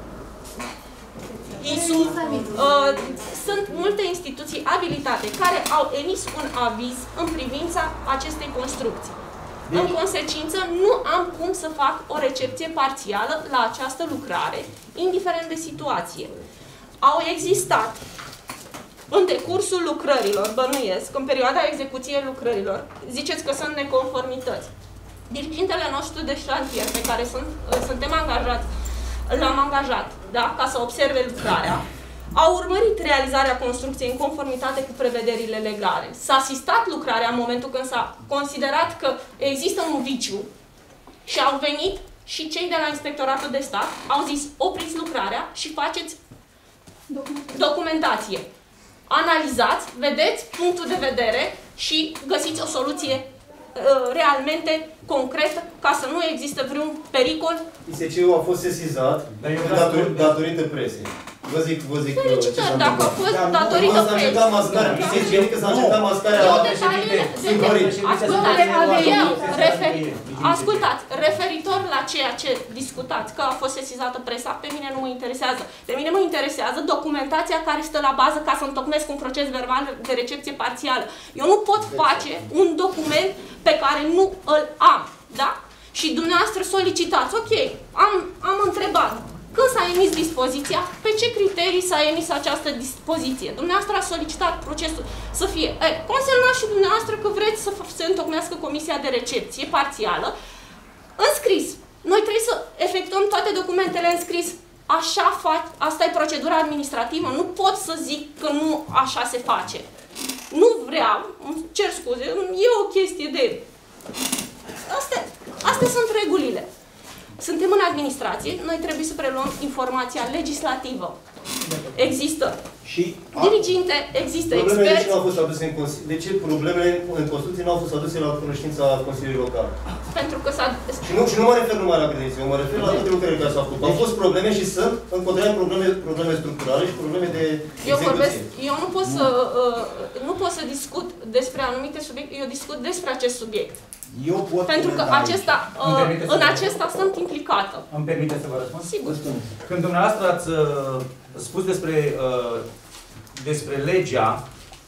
I S U, uh, sunt multe instituții abilitate care au emis un aviz în privința acestei construcții. Deci, în consecință, nu am cum să fac o recepție parțială la această lucrare, indiferent de situație. Au existat, în decursul lucrărilor, bănuiesc, în perioada execuției lucrărilor, ziceți că sunt neconformități. Dirigintele nostru de șantier, pe care sunt, suntem angajați, l-am angajat, da, ca să observe lucrarea, au urmărit realizarea construcției în conformitate cu prevederile legale. S-a asistat lucrarea în momentul când s-a considerat că există un viciu și au venit și cei de la Inspectoratul de Stat, au zis opriți lucrarea și faceți documentație. Analizați, vedeți punctul de vedere și găsiți o soluție uh, realmente concretă ca să nu există vreun pericol. I S C-ul a fost sesizat dator, datorită presei. Vă zic, vă zic felicitări, dacă a fost datorită presei. S-a încercat mascarea, I S C-ul că s-a încercat mascarea la președinte. Ascultați, referitor la ceea ce discutați, că a fost sesizată presa, pe mine nu mă interesează. Pe mine mă interesează documentația care stă la bază ca să întocmesc un proces verbal de recepție parțială. Eu nu pot face un document pe care nu îl am, da? Și dumneavoastră solicitați, ok, am, am întrebat, când s-a emis dispoziția, pe ce criterii s-a emis această dispoziție? Dumneavoastră a solicitat procesul să fie, e, consemnați și dumneavoastră că vreți să se întocmească comisia de recepție parțială, înscris. Noi trebuie să efectuăm toate documentele înscris. Așa fac, asta e procedura administrativă, nu pot să zic că nu așa se face. Nu vreau, îmi cer scuze, e o chestie de... Astea, astea sunt regulile. Suntem în administrație, noi trebuie să preluăm informația legislativă. Există și diriginte, există problemele experți. De ce nu au fost aduse în de ce problemele în construcție nu au fost aduse la cunoștința Consiliului Local? Pentru că s-a... Și nu, și nu mă refer numai la grădinițe, eu mă refer la toate lucrurile care s-au făcut. Au fost probleme și sunt în continuare probleme, probleme structurale și probleme de execuție. Eu vorbesc, eu nu pot să, uh, nu pot să discut despre anumite subiecte, eu discut despre acest subiect. Eu pot Pentru că acesta, uh, în acesta sunt implicată. Îmi permite să vă răspund? Sigur. Când dumneavoastră ați uh, spus despre, uh, despre legea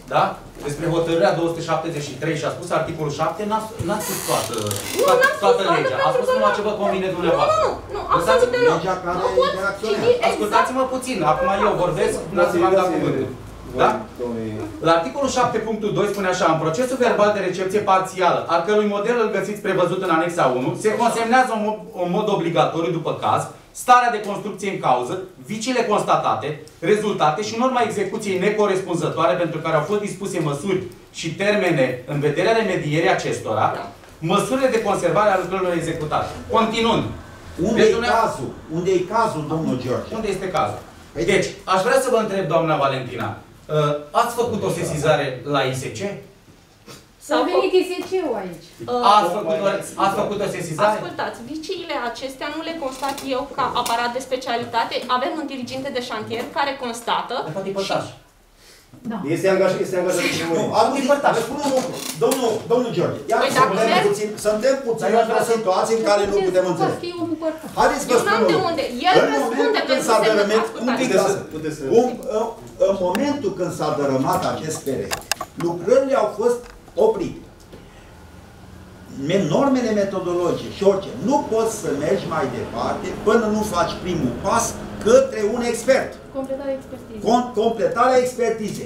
da? Despre hotărârea două sute șaptezeci și trei și a spus articolul șapte, n-ați spus toată, Nu, toată, n-am spus toată toată, legea. A pentru spus că numai nu- ce vă convine dumneavoastră. Nu, nu, nu, absolut deloc. Legea care Nu pot interacționează. citi exact. Ascultați-mă puțin, acum eu vorbesc, n-ați m-am dat cuvântul. Da? La articolul șapte punctul doi spune așa: în procesul verbal de recepție parțială, al cărui model îl găsiți prevăzut în anexa unu, se consemnează în mod, în mod obligatoriu după caz starea de construcție în cauză, viciile constatate, rezultate și în urma execuției necorespunzătoare pentru care au fost dispuse măsuri și termene în vederea remedierii acestora, măsurile de conservare a lucrărilor executate. Continuând. Unde Deci, e dumneavoastră- cazul? Unde e cazul, domnul George? Unde este cazul? Deci, aș vrea să vă întreb, doamna Valentina, ați făcut o sesizare la I S C? S-a venit I S C-ul aici. Ați făcut, o, ați făcut o sesizare? Ascultați, viciile acestea nu le constat eu ca aparat de specialitate. Avem un diriginte de șantier care constată. De fapt, e părtaș. Da. Este angajat, este angajat de Nu, primul. auzi, vă spun un lucru. Domnul, domnul George, ia Păi să dacă punem merg- puțin, suntem puțin într-o situație în care nu putem înțelege. Haideți să vă Eu spun n-am un de lucru. unde. El În răspunde momentul când pentru s-a semnul- dărâmat, un ascultați. pic Puteți lasă. să- puteți să- Un- în- în momentul când s-a dărâmat acest perete, lucrările au fost oprite. Normele metodologice și orice, nu poți să mergi mai departe până nu faci primul pas către un expert. Completarea expertizei. Com- completarea expertizei.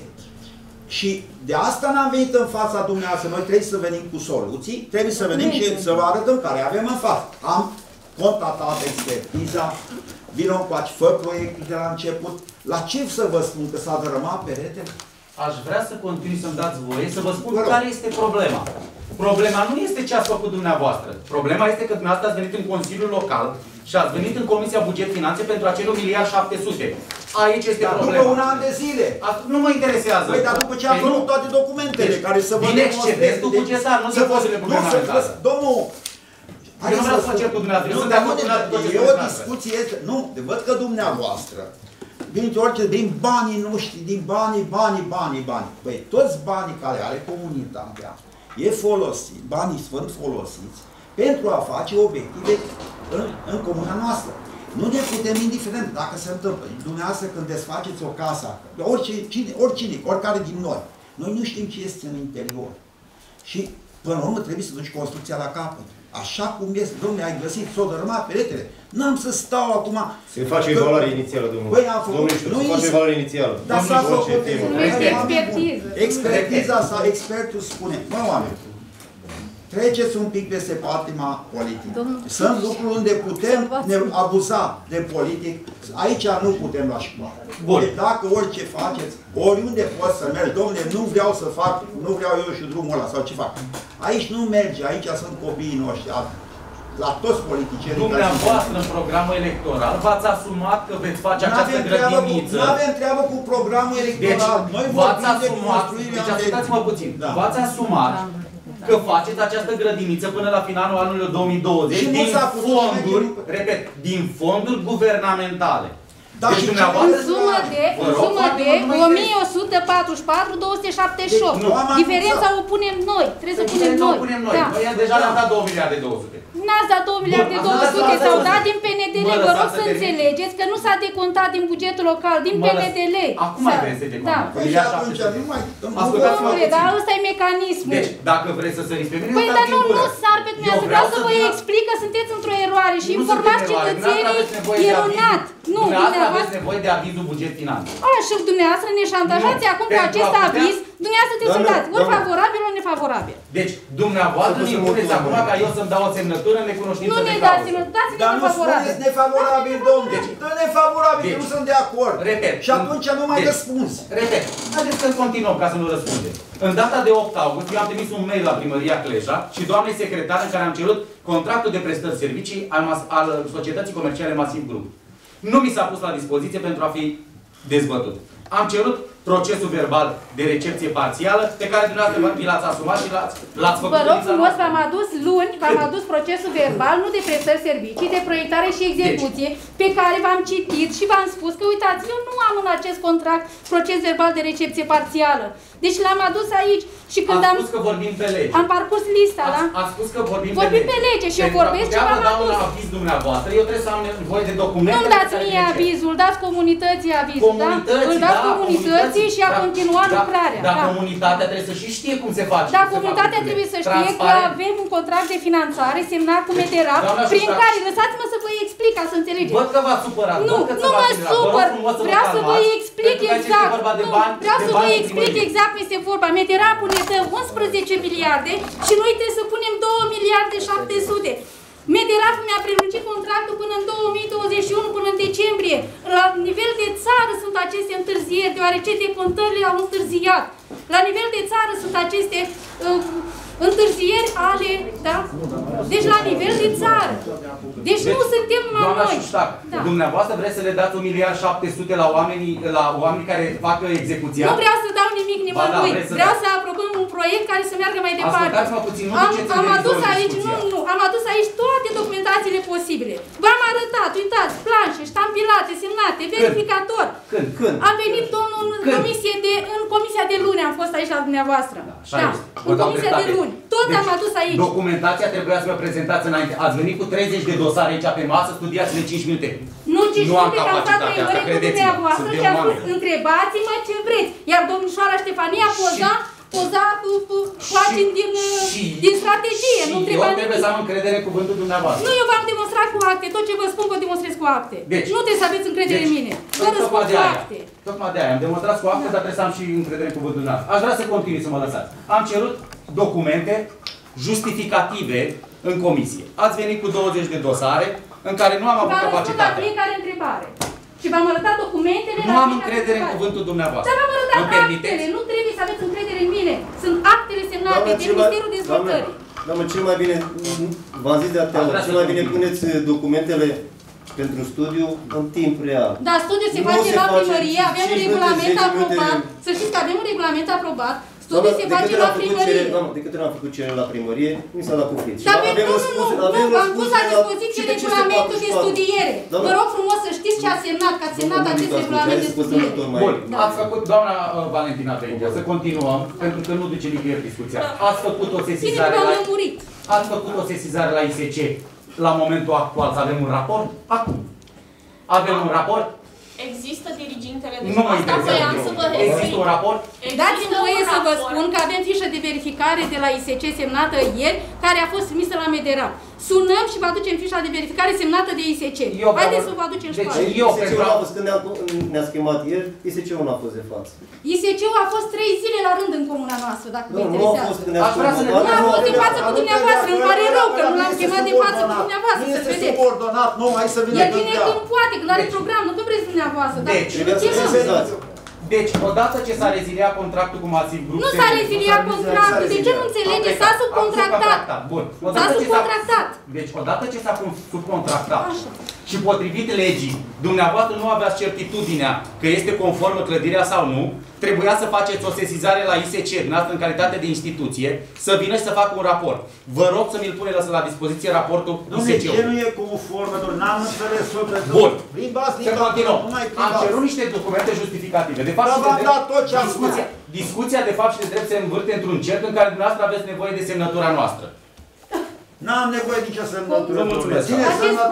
Și de asta n-am venit în fața dumneavoastră. Noi trebuie să venim cu soluții, trebuie să venim și să vă arătăm care avem în față. Am contatat expertiza, vină încoace, fă proiectul de la început. La ce să vă spun că s-a dărâmat peretele? Aș vrea să continui să-mi dați voie să vă spun Vă rog. care este problema. Problema nu este ce ați făcut dumneavoastră. Problema este că dumneavoastră ați venit în Consiliul Local și ați venit în Comisia Buget Finanțe pentru acel un miliard șapte sute. Aici este Dar problema. după un an de zile. Asta nu mă interesează. Păi, dar după ce am Păi făcut nu. toate documentele Deci, care să vă din demonstreze- excedentul deci, bugetar, nu să din vă- fondurile nu, să guvernamentale. vă- Domnul, Eu nu vreau să mă cer cu dumneavoastră, eu sunt de acord cu dumneavoastră cu ce E o spuneți discuție, este, nu, văd că dumneavoastră, din orice, din banii noștri, din banii, banii, banii, banii. Păi toți banii care are comunitatea, e folosit, banii sunt folosiți pentru a face obiective în, în comuna noastră. Nu ne putem, indiferent dacă se întâmplă. Dumneavoastră când desfaceți o casă, oricine, oricine, oricare din noi, noi nu știm ce este în interior. Și până la urmă trebuie să duci construcția la capăt. Așa cum este, domnule, ai găsit, s-o dărâmat peretele. N-am să stau acum... Se face o evaluare inițială, domnul. Păi, am făcut- Domnul, nu se face e- o evaluare inițială. Dar s-a Domnul, făcut... orice temă. numește Oameni buni, expertiză. Expertiza sau expertul spune, mă, oameni, treceți un pic peste patima politică. Domnul- Sunt lucruri unde putem Salvați-mă. ne abuza de politic. Aici nu putem lua școală. Bun. Deci dacă orice faceți, oriunde poți să mergi, domnule, nu vreau să fac, nu vreau eu și drumul ăla sau ce fac. Aici nu merge, aici sunt copiii noștri. La toți politicienii. Dumneavoastră, în programul electoral, v-ați asumat că veți face Nu această avem treabă cu, grădiniță. nu avem treabă cu programul Deci, electoral. Noi v-ați vorbim de asumat, construirea deci de- ascultați-mă puțin, Da. v-ați asumat că faceți această grădiniță până la finalul anului două mii douăzeci Și nu din s-a putut fonduri, merge- repet, din fonduri guvernamentale. Dar Deci și dumneavoastră... În sumă de, Vă în rog, sumă foarte de mult, nu mă o mie o sută patruzeci și patru două sute șaptezeci și opt. Deci, nu am Diferența acuzat. o punem noi. Trebuie să punem Diferența o noi. punem noi. Da. Noi deja le-am dat două miliarde două sute. N-ați dat două miliarde Bun, două asta- sute, asta- s-au asta- dat din P N D L. Mă Vă lăsați rog să să termin. înțelegeți că nu s-a decontat din bugetul local, din Mă P N lăs- D L. Acum mai S-a- vreți să Da. decontați. Păi și Miliard atunci, șapte sute. nu mai... Ascultați-mă Domnule, puțin. dar ăsta e mecanismul. Deci, dacă vreți să săriți pe mine, Păi, eu dar dați nu, din gură. nu sar pe dumneavoastră. Eu Vreau să vă da- explic că sunteți într-o eroare și Nu informați suntem eroare. Dumneavoastră cetățenii aveți nevoie de eronat. aviz. Nu, Dumneavoastră aveți dumneavoastră. nevoie de avizul buget finanțe. A, și dumneavoastră ne șantajați Nu, acum cu pentru acest a putea- aviz. Dumneavoastră trebuie să Doamnă, dați ori doamnă. favorabil, ori nefavorabil. Deci, dumneavoastră Să îmi vă impuneți spun acum acum. ca eu să-mi dau o semnătură în necunoștință Nu de ne cauză. dați, dați-ne Dar nu nefavorabil. spuneți nefavorabil, domnule. Deci- Dă nefavorabil, că Deci- nu sunt de acord. Repet. Și atunci nu mai Deci- răspunzi. Repet, haideți să continuăm ca să nu răspundem. În data de opt august, eu am trimis un mail la primăria Cleja și doamnei secretar în care am cerut contractul de prestări servicii al, mas- al societății comerciale Masiv Group. Nu mi s-a pus la dispoziție pentru a fi dezbătut. Am cerut procesul verbal de recepție parțială pe care dumneavoastră vi l-ați asumat și l-ați, l-ați făcut. Vă rog în țara frumos, noastră. v-am adus luni, v-am adus procesul verbal, nu de prestări servicii, de proiectare și execuție, pe care v-am citit și v-am spus că, uitați, eu nu am în acest contract proces verbal de recepție parțială. Deci l-am adus aici și când Ați am, spus că vorbim pe lege. am parcurs lista, da? Ați, ați spus că vorbim, Vorbim pe pe lege și eu Pentru a vorbesc putea ce v-am vă dau un adus. aviz dumneavoastră, eu trebuie să am nevoie de documente. Nu-mi dați pe care mie le cer. avizul, dați comunității avizul, da? Comunității, Îl dați da, comunității părăsi și a continua da, lucrarea. Dar da. comunitatea trebuie să și știe cum se face. Dar comunitatea trebuie să știe că avem un contract de finanțare semnat cu Meterap, prin care, lăsați-mă să vă explic ca să înțelegeți. Văd că v-ați supărat. Nu, nu mă supăr, vreau să vă explic exact. Vreau să vă explic exact cum este vorba. Meterapul ne dă unsprezece miliarde și noi trebuie să punem două miliarde șapte sute. Meterapul mi-a prelungit contractul până în două mii douăzeci și unu, până în decembrie. La nivel de țară sunt aceste întârzieri, deoarece decontările au întârziat. La nivel de țară sunt aceste uh, întârzieri ale, da? Deci la nivel de țară. Deci, deci nu suntem numai doamna noi. Șuștac, da. Dumneavoastră vreți să le dați un miliard șapte sute la oamenii, la oamenii care fac execuția? Nu vreau să dau nimic nimănui. Da, vreau să aprobăm un proiect care să meargă mai departe. Ascultați-mă puțin, nu am, duceți am în adus revizuire aici, nu, nu, am adus aici toate documentațiile posibile. V-am arătat, uitați, planșe, ștampilate, semnate, verificator. Când? Când? Am venit domnul în comisie de, în comisia de luni, am fost aici la dumneavoastră. Da, da, în comisia de luni. Tot deci, am adus aici. Documentația trebuia să vă prezentați înainte. Ați venit cu treizeci de dosare aici pe masă, studiați-le cinci minute. Nu cinci nu minute, că am stat trei ore cu dumneavoastră și am spus, întrebați-mă ce vreți. Iar domnișoara Ștefania poza, poza cu, cu pagini din, din strategie. Și nu întreba eu trebuie să am încredere în cuvântul dumneavoastră. Nu, eu v-am demonstrat cu acte. Tot ce vă spun, vă demonstrez cu acte. Deci, nu trebuie să aveți încredere deci, în mine. Vă răspund cu acte. Tocmai de aia, am demonstrat cu acte, da. Dar trebuie să am și încredere în cuvântul dumneavoastră. Aș vrea să continui să mă lăsați. Am cerut documente justificative în comisie. Ați venit cu douăzeci de dosare în care nu am avut capacitatea. La fiecare întrebare. Și v-am arătat documentele. Nu am încredere în cuvântul dumneavoastră. Dar v-am arătat actele. Nu trebuie să aveți încredere în mine. Sunt actele semnate de Ministerul Dezvoltării. Doamne, cel mai bine, v-am zis de atâtea ori, cel mai bine puneți documentele pentru studiu în timp real. Da, studiul se face la primărie, avem un regulament aprobat. Să știți că avem un regulament aprobat. Studiul se face la primărie. Doamne, de câte ori am făcut cerere la primărie, mi s-a dat cu friț. Dar nu, nu, nu, nu, am pus la dispoziție regulamentul de studiere. Vă rog frumos să știți ce a semnat, că a semnat acest regulament de studiere. Bun, ați făcut, doamna Valentina Peinte, să continuăm, pentru că nu duce nicăieri discuția. Ați făcut o sesizare la... Ați făcut o sesizare la I S C la momentul actual, să avem un raport? Acum. Avem un raport? Există dirigintele de nu mă interesează. Există un raport? Dați-mi voie să vă spun că avem fișă de verificare de la I S C semnată ieri, care a fost trimisă la Meterap. Sunăm și vă aducem fișa de verificare semnată de I S C. Eu haideți să vă aducem deci, școală. Eu pentru a fost când ne-a schimbat ieri, I S C-ul nu a fost de față. I S C-ul a fost trei zile la rând în comuna noastră, dacă vă interesează. Nu a fost când ne-a schimbat. Nu a fost de față cu dumneavoastră, îmi pare rău că nu l-am chemat de față cu dumneavoastră, să vedeți. Este subordonat, nu mai să vină. El vine când poate, când are program, nu când vreți dumneavoastră. Deci, Deci, odată ce s-a reziliat contractul cu Masiv Group... Nu s-a reziliat contractul, de ce nu înțelege? S-a subcontractat. Bun. S-a subcontractat. Deci, odată ce s-a subcontractat și potrivit legii, dumneavoastră nu aveați certitudinea că este conformă clădirea sau nu, trebuia să faceți o sesizare la I S C, dumneavoastră în calitate de instituție, să vină și să facă un raport. Vă rog să mi-l puneți la dispoziție raportul I S C-ului. Ce nu e conformă, doar n-am înțeles. Bun. Să continuăm. Am cerut niște documente justificative. De fapt, v-am dat tot ce am discuția, discuția de fapt și de drept se învârte într-un cerc în care dumneavoastră aveți nevoie de semnătura noastră. N-am nevoie nicio semnătură. Cine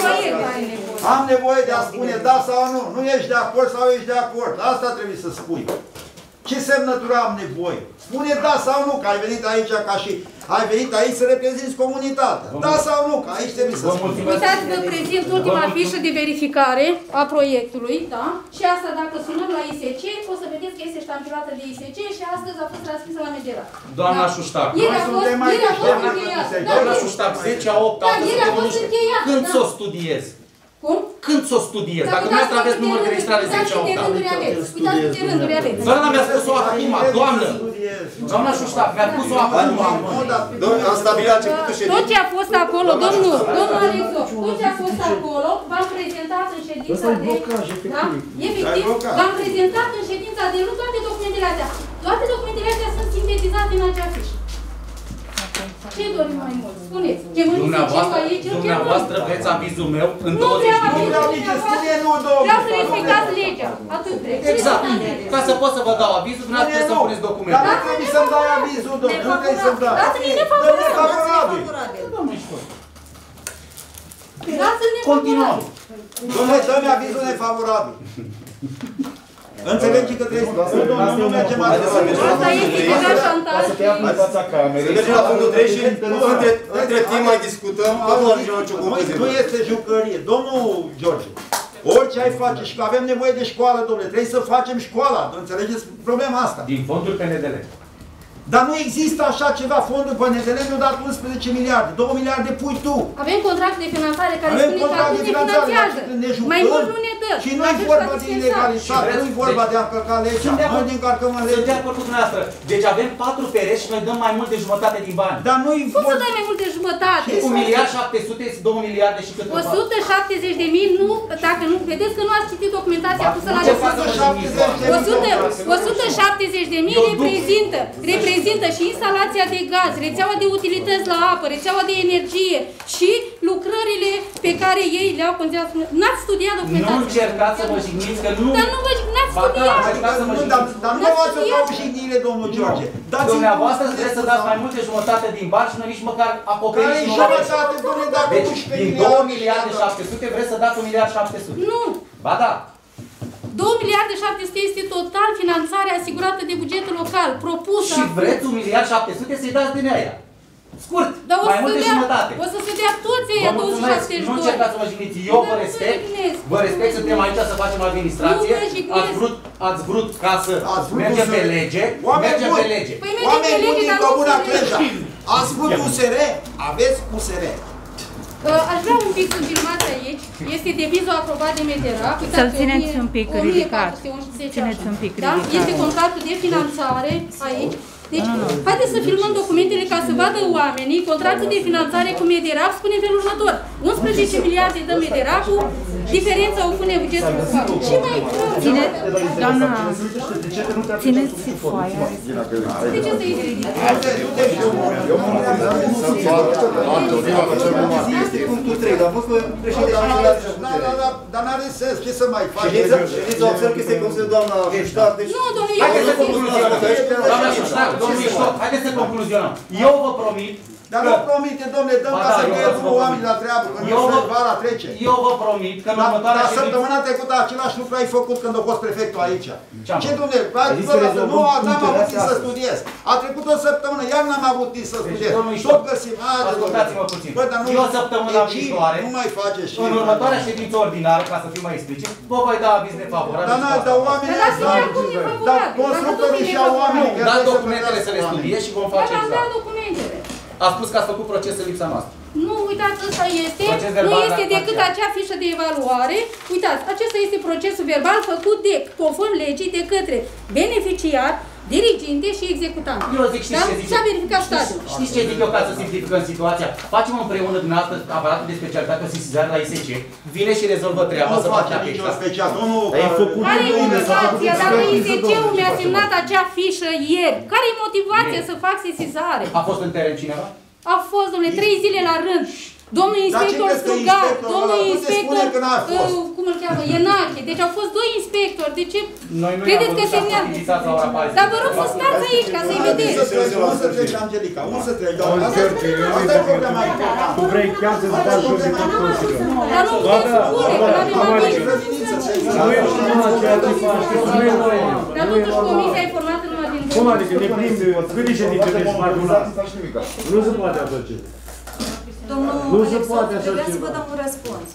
Am nevoie de a spune da sau nu. Nu ești de acord sau ești de acord. Asta trebuie să spui. Ce semnătură am nevoie? Spune da sau nu, că ai venit aici ca și ai venit aici să reprezinți comunitatea. Da sau nu, că aici trebuie să spui. Uitați, vă prezint ultima fișă de verificare a proiectului, da? Și asta dacă sunăm la I S C, o să vedeți că este ștampilată de I S C și astăzi a fost transmisă la Meterap. Doamna Șuștac. Ieri a fost încheiat. Doamna Șuștac, zece a opta, când s-o studiez? Cum? Când s-o studiez? Dacă dumneavoastră aveți număr de registrare zece a opta. Uitați ce rânduri aveți. Doamna mi-a spus-o acum, doamnă! Doamna Șuștac, mi-a spus-o acum. Am stabilit la începutul ședinței. Tot ce a fost acolo, domnul, domnul Alexov, tot ce a fost acolo, v-am prezentat în ședința de... Da? Efectiv, v-am prezentat în ședința de nu toate documentele astea. Toate documentele astea sunt sintetizate în acea fișă. Ce dorim mai mult? Spuneți. Dumneavoastră, dumneavoastră vreți avizul meu în douăzeci de minute. Vreau să respectați legea. Atât trebuie. Exact. Ca să pot să vă dau avizul, dumneavoastră trebuie să puneți documente. Dar nu trebuie să-mi dai avizul, domnule. Nu trebuie să-mi dai. Dați-mi nefavorabil. Continuăm. Domnule, dă-mi avizul nefavorabil. Înțelegi că trebuie să... Domnul, nu mergem mai departe. Asta este deja șantaj. Mergem la punctul trei și între timp mai discutăm, nu ajungem la nicio concluzie. Nu este jucărie. Domnul George, orice ai face și că avem nevoie de școală, domnule, trebuie să facem școala. Înțelegeți problema asta? Din fondul P N D L. Dar nu există așa ceva, fondul P N D L mi-a dat unsprezece miliarde, două miliarde pui tu. Avem contract de finanțare care Avem spune că contract atunci de ne finanțare, finanțează. ne jucăm. Mai mult nu ne dă. Și nu e vorba de ilegalitate, nu e vorba de a încălca legea. Noi ne încărcăm în Sunt de lege. acord cu dumneavoastră. Deci avem patru pereți și noi dăm mai mult de jumătate din bani. Dar nu e Cum să vorba... dai mai mult de jumătate? Un miliard șapte sute, două miliarde și câte o sută șaptezeci de mii, nu, dacă nu, vedeți că nu ați citit documentația pusă la dispoziție. o sută șaptezeci de mii reprezintă, reprezintă și instalația de gaz, rețeaua de utilități la apă, rețeaua de energie și lucrările pe care ei le-au conținut. N-ați studiat documentația. Nu încercați să mă jigniți, că nu... Dar nu vă n-ați Ba da, studiat. încercați să mă Dar jigniți. dar nu v-ați făcut jignire, domnul George. Dați-mi Dumneavoastră cum trebuie să dați mai mult de jumătate din bani și noi nici măcar acoperiți Care și e nu jumătate, domnule, dacă Deci, unsprezece din două miliarde miliarde șapte sute vreți să dați un miliard șapte sute. Nu. Ba da. două miliarde șapte sute este total finanțarea asigurată de bugetul local, propusă. Și vreți un miliard șapte sute să-i dați din aia. Scurt, Dar o mai să mult de dea, jumătate. o să se dea toți Vă ăia mulțumesc, două sute șaptezeci și nu doi. încercați să mă jigniți. Eu vă Dar nu respect, mă jignesc. vă respect, suntem aici să facem administrație. Nu mă jignesc. Ați vrut, ați vrut ca să Ați vrut mergem să- pe lege, Oameni mergem buni. pe lege. Păi mergem pe Oameni buni lege, din dar nu Comuna se Cleja, ați vrut U S R, aveți U S R. Uh, Aș vrea un pic să filmați aici. Este devizul aprobat de Medera. Să-l țineți un pic ridicat. Țineți un pic Da? ridicat. Este contractul de finanțare aici. Deci, haideți să filmăm documentele ca să vadă oamenii. Contractul de finanțare cu Medera spune în felul următor. unsprezece miliarde dă Medera, diferența o pune bugetul local. Ce mai Ține, doamna, țineți foaia. de ce să îi ridic? Este punctul trei, dar a fost președinte. Dar n-are sens, ce să mai faci? Ședința observ că este consiliul doamna Șuștar, deci... Nu, domnule, Haideți să eu concluzionăm. Doamna Șuștar, domnul Mișto, haideți să concluzionăm. Eu vă promit Dar nu promite, domnule, dăm Ba ca da, să eu fie vreau să vă oameni promit. la treabă, că Eu nu vă- vara trece. Eu vă promit că în Dar următoarea dar ședință... săptămâna trecută același lucru ai făcut când a fost prefectul aici. Ce-am Ce, făcut? domnule, zis că rezolvăm nu n-am punctele avut astea timp să astăzi. studiez. A trecut o săptămână, iar n-am avut timp să studiez. domnul Mișto, Tot găsim. Haide, ascultați-mă domnule. puțin. Bă, dar nu, Eu săptămâna deci, viitoare, nu mai face și... În următoarea ședință ordinară, ca să fiu mai explicit, vă voi da aviz nefavorabil. Dar, n-ai, dar oamenii... Dar dați-mi acum Dar nefavorabil. constructorii și au oameni. Nu, dați documentele să le studiez și vom face Dar am dat exact. documentele. A spus că ați făcut proces în lipsa noastră. Nu, uitați, ăsta este, Proces nu verbal este la- decât la- acea fișă de evaluare. Uitați, acesta este procesul verbal făcut de, conform legii, de către beneficiar, diriginte și executant. Eu zic, știți Da? ce zic? S-a verificat stadiul. Știți ce zic eu ca să simplificăm situația? Facem împreună dumneavoastră aparatul de specialitate o sesizare la I S C, vine și rezolvă treaba, Nu să face facem nicio exact. special. Domnul... Care e motivația? Dacă I S C-ul mi-a semnat acea fișă ieri, care e motivația să fac sesizare? A fost în teren cineva? A fost, domnule, trei zile la rând. Domnul inspector crezi că Strugar, inspectorul domnul ăla? Nu se inspector, spune că n-a fost. uh, cum îl cheamă, Ienache. Deci au fost doi inspectori. De ce? Noi nu Credeți i-am că văzut și semnează? activitați la ora paisprezece. Dar vă rog să stați aici ca să-i Haideți vedeți. să treci, nu să treci, Angelica, nu să treci, doamne. Asta asta e problema importantă. Tu vrei chiar să-ți faci jos de tot Consiliul. Dar nu puteți spune, că nu avem amici. Nu ești numai ceea ce faci, că nu e noi. Dar totuși comisia e formată numai din Cum adică ne plimbi, câte ședințe de faci una? Nu se poate așa ceva. Domnul Nu se Alexov, poate așa trebuia să ceva. vă dau un răspuns.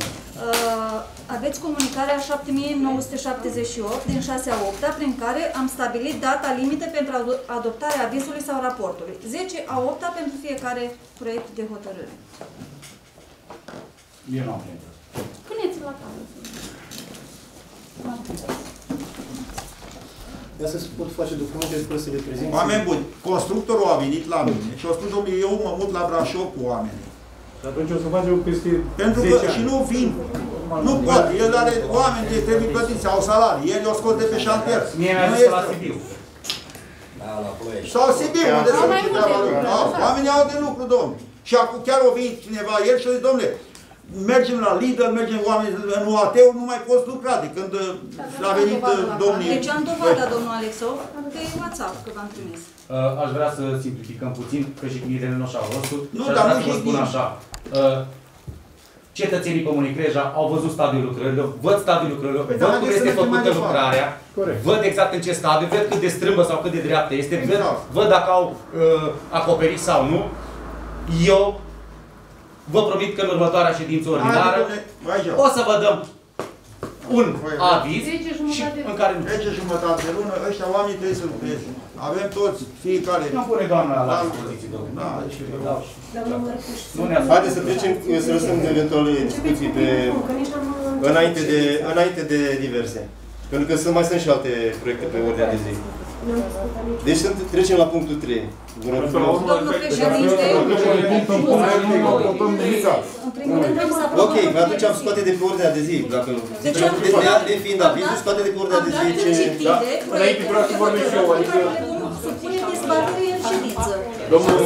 Uh, aveți comunicarea șapte mii nouă sute șaptezeci și opt din șase a opta prin care am stabilit data limită pentru ado- adoptarea avizului sau raportului. zece a opta pentru fiecare proiect de hotărâre. Eu nu am primit. Puneți la cameră. Ia să se pot face documente despre să le prezinți. Oameni buni, constructorul a venit la mine și a spus, domnule, eu mă mut la Brașov cu oamenii. Și atunci o să facem peste Pentru că zece și ani. nu vin. Nu poate. El are oameni de trebuie plătiți, au salarii. El i-o scos de pe șantier. Mie mi-a Nu zis la este- Sibiu. Sau Sibiu, unde Au se mai face multe treaba lucruri, lui. Da, da. oamenii au de lucru, domnule. Și acum chiar o venit cineva ieri și a zis, domnule, mergem la Lidl, mergem oameni în U A T-ul, nu mai poți lucra de când uh, a venit uh, domnul. Deci am dovada, domnul Alexov, pe WhatsApp, că v-am trimis. Uh, aș vrea să simplificăm puțin, că și jignirile nu și-au rostul. Nu, și aș dar vrea nu să vă spun jignim. așa. Uh, cetățenii Comunei Creja au văzut stadiul lucrărilor, văd stadiul lucrărilor, Păi, văd da, cum haideți să este mergem mai făcută departe. lucrarea, Corect. văd exact în ce stadiu, văd cât de strâmbă sau cât de dreaptă este, văd, Exact. văd dacă au uh, acoperit sau nu. Eu vă promit că în următoarea ședință ordinară o să vă dăm un aviz și în care nu. zece jumătate de lună, ăștia oamenii trebuie să lucreze. Avem toți, fiecare... Nu pune doamna la Da, dispoziție, domnule. Da, deci eu... Nu ne Haideți să trecem, să lăsăm eventuale discuții pe, înainte, de, înainte de diverse. Pentru că sunt, mai sunt și alte proiecte pe ordinea de zi. Deci să trecem la punctul trei. Domnul președinte, în primul rând trebuie să aprobăm... Ok, atunci am scoate de pe ordinea de zi. Dacă Deci am de fiind avizul, scoate de pe ordinea de zi ce... Înainte vreau să vorbesc și eu, adică... Supune dezbatere în ședință. Domnul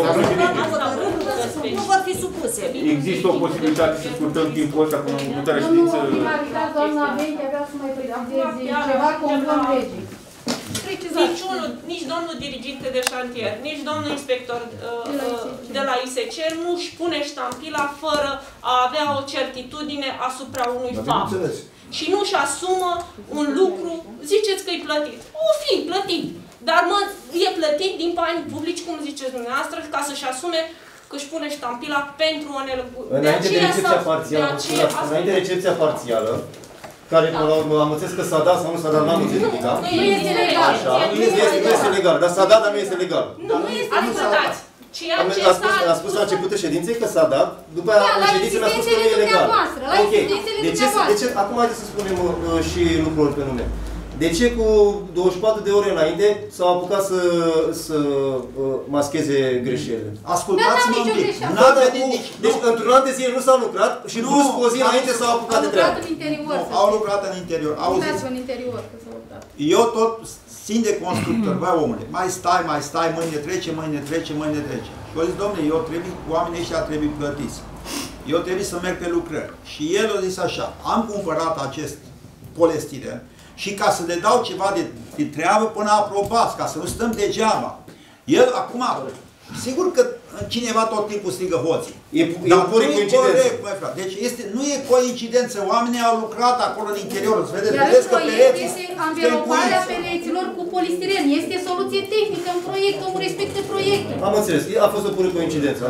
Nu vor fi supuse. Există o posibilitate să scurtăm timpul ăsta până în următoarea ședință? Domnul primar, uitați, doamna Veche, avea să mai precizeze ceva conform legii. Niciunul, nici domnul diriginte de șantier, nici domnul inspector uh, de la I S C nu își pune ștampila fără a avea o certitudine asupra unui fapt. Și nu își asumă un lucru, ziceți că e plătit. O fi plătit, dar mă, e plătit din bani publici, cum ziceți dumneavoastră, ca să-și asume că își pune ștampila pentru o nelăgură. Înainte de recepția parțială, înainte de recepția parțială, care până la urmă am înțeles că s-a dat sau nu s-a dat, n-am înțeles nimic, da? Nu este legal. Așa, nu este, nu este legal, dar s-a dat, dar nu este legal. Nu, nu este legal. Ceea ce A spus, a spus la începutul ședinței că s-a dat, după aia în ședință mi-a spus că nu e legal. Ok, de ce, de ce, acum haideți să spunem uh, și lucruri pe nume. De ce cu douăzeci și patru de ore înainte s-au apucat să, să uh, mascheze greșelile? Ascultați-mă un pic. Da, da, cu, deci într-un an de zile nu s-a lucrat și Nu, brusc cu o zi înainte s-au apucat de treabă. în interior. Nu, au lucrat în interior. Auziți, Uitați-vă în interior că s-au lucrat. eu tot țin de constructor, băi omule, mai stai, mai stai, mâine trece, mâine trece, mâine trece. Și eu zic, domnule, eu trebuie, oamenii ăștia trebuie plătiți. Eu trebuie să merg pe lucrări. Și el a zis așa, am cumpărat acest polistiren și ca să le dau ceva de, de treabă până aprobați, ca să nu stăm degeaba. El acum, sigur că cineva tot timpul strigă hoții. E, e o pură coincidență. Deci este, nu e coincidență, oamenii au lucrat acolo în interior, îți vedeți, Iar vedeți în că proiect pereții este sunt anveloparea încuiți. pereților cu polistiren. Este soluție tehnică în proiect, omul respectă proiectul. Am înțeles, a fost o pură coincidență.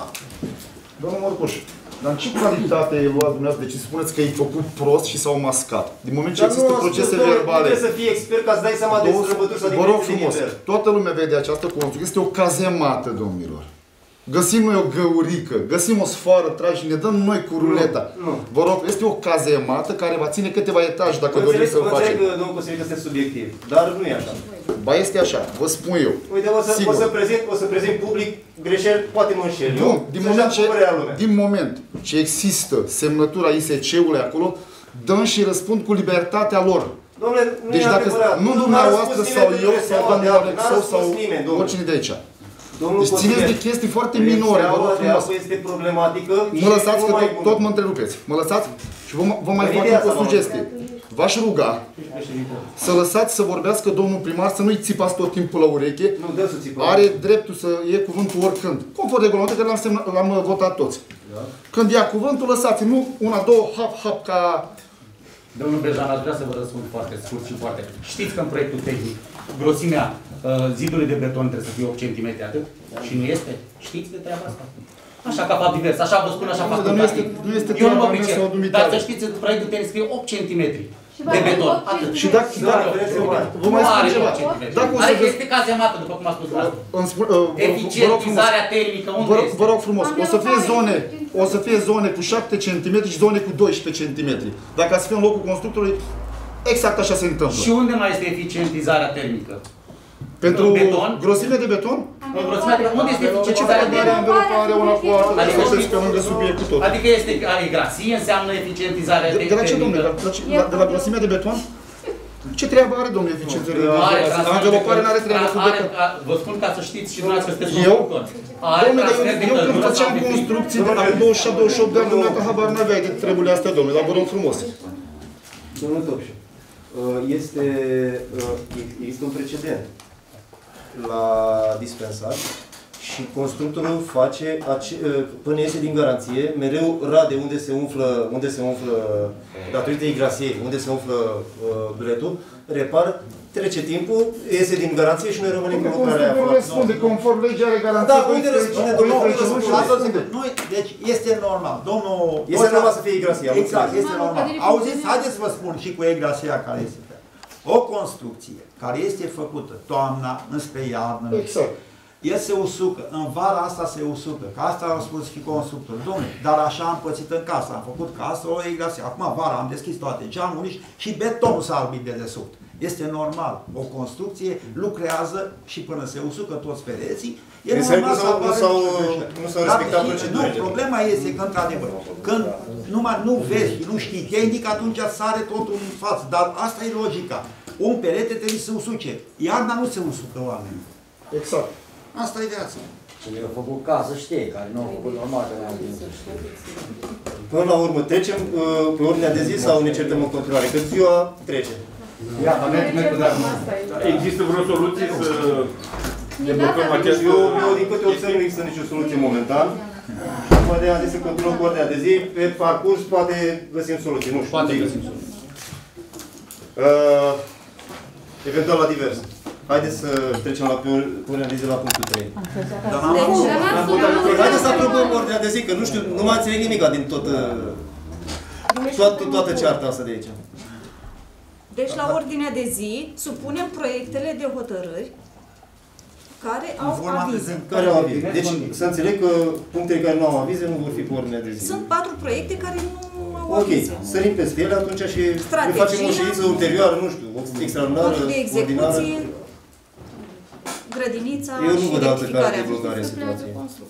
Domnul Morcuș, dar în ce calitate e luat dumneavoastră? De ce spuneți că e făcut prost și s-au mascat? Din moment ce Dar există nu, procese nu, verbale. Nu trebuie să fii expert ca să dai seama de străbături sau de Vă rog diferite frumos, nivel. toată lumea vede această construcție. Este o cazemată, domnilor. Găsim noi o găurică, găsim o sfoară, tragi și ne dăm noi cu ruleta. Nu. Vă rog, este o cazemată care va ține câteva etaje dacă dorim Înțeleg, să-l facem. înțeleg, domnul consilier, că este subiectiv, dar nu e așa. Ba este așa, vă spun eu. Uite, o să, o Sigur. să, prezint, o să prezint public greșeli, poate mă înșel. Bun, din moment, ce, lumea. din moment ce există semnătura I S C-ului acolo, dăm și răspund cu libertatea lor. Domnule, nu Deci e dacă adevărat. nu n-a dumneavoastră răspuns sau nimeni eu de sau greșeaua domnul de apă, Alexou n-a sau răspuns nimeni, domnule. oricine de aici. Domnul Deci țineți de consilier, chestii foarte minore, vă rog greșeaua de frumos. apă este problematică. Mă lăsați și că nu mai tot, bună. tot mă întrerupeți. Mă lăsați și vă, vă mai Păi fac ideea încă o asta, sugestie. V-aș ruga să lăsați să vorbească domnul primar, să nu-i țipați tot timpul la ureche. Nu, dă să țipă. Are dreptul să iei cuvântul oricând. Conform regulamentul că l-am, semna- l-am uh, votat toți. Da. Când ia cuvântul, lăsați nu una, două, hap, hap, ca... Domnul Brejan, aș vrea să vă răspund foarte scurt și foarte. Știți că în proiectul tehnic, grosimea uh, zidului de beton trebuie să fie opt centimetri, atât? Și nu este? Știți de treaba asta? Așa ca fapt divers, așa vă spun, așa fapt Dar nu este, nu este Eu nu mă treaba mea pricep. sau Dar dumitare. să știți, în proiectul tehnic scrie opt centimetri Și va de fi beton, opt atât. Și dacă, Da, dacă vedeți, vă mai Nu spun are ceva. opt centimetri. Dacă o să Adică veți... este cazemată, după cum a spus asta. Îmi spun, uh, vă, vă rog frumos. Eficientizarea termică, unde Vă rog, este? vă rog frumos, o să fie zone, o să fie zone cu șapte centimetri și zone cu doisprezece centimetri. Dacă ați fi în locul constructorului, exact așa se întâmplă. Și unde mai este eficientizarea termică? Pentru în beton? grosime de beton? În grosimea de unde este Ce eficientizarea are termică? învelopare una cu alta, Adică să se pe lângă subiect cu tot. Adică este are grasie, înseamnă eficientizarea De, de la ce, domnule? De la, ce- la- de la grosimea de beton? Ce treabă are, domnule, eficiențările? Anvelopare n-are treabă cu beton. Vă spun ca să știți și dumneavoastră că sunteți Eu? constructor. Are Domnule, transfer de eu când căldură făceam sau de frig. construcții de la douăzeci și șapte douăzeci și opt de ani, dumneavoastră habar n-aveai de treburile astea, domnule, dar vă rog frumos. Domnul Topșu, este, există un precedent la dispensar și constructorul face, ace, până iese din garanție, mereu rade unde se umflă, unde se umflă datorită igrasiei, unde se umflă uh, biletul, repară, trece timpul, iese din garanție și noi rămânem cu lucrarea aia. Nu răspunde, conform legii are garanție. Da, unde răspunde, domnul? Noi, deci este normal. Domnul... Este normal să fie igrasia. Exact, este normal. Auziți, haideți să vă spun și cu igrasia care este. O construcție care este făcută toamna, înspre iarnă, exact. El se usucă, în vara asta se usucă, că asta au spus și constructorul. Dom'le, dar așa am pățit în casă, am făcut casă, o igrasie. Acum vara am deschis toate geamurile și betonul s-a albit de desubt. Este normal. O construcție lucrează și până se usucă toți pereții, e deci normal să apară nu s-au respectat procedurile. Nu, problema este că, într-adevăr, când numai nu vezi și nu știi tehnic, atunci sare totul în față. Dar asta e logica. Un perete trebuie să usuce. Iarna nu se usucă oamenii. Exact. Asta e viața. Cine a făcut casă știe, care nu a făcut normal că ne-am gândit. Până la urmă, trecem uh, pe ordinea de zi sau ne certăm în continuare? Că ziua trece. Ia, există vreo soluție să deblocăm acest... Eu, eu, din câte observ, nu există nicio soluție momentan. Poate am zis să continuăm cu ordinea de zi. Pe parcurs, poate găsim soluții. Nu știu. Poate găsim soluții. Uh, eventual la divers. Haideți să trecem la ordinea de zi la punctul trei. Haideți să aprobăm ordinea de zi, că nu știu, nu mai înțeleg nimica din tot, toată, toată cearta asta de aici. Deci la ordinea de zi supunem proiectele de hotărâri care au avize. Care au avize. Deci să înțeleg că punctele care nu au avize nu vor fi pe ordinea de zi. Sunt patru proiecte care nu au ok, avize. sărim peste ele atunci și Strategia, facem o ședință ulterioară, nu știu, extraordinară, Codul de ordinară. execuție, grădinița Eu nu și văd altă cale de rectificarea. blocare a situației.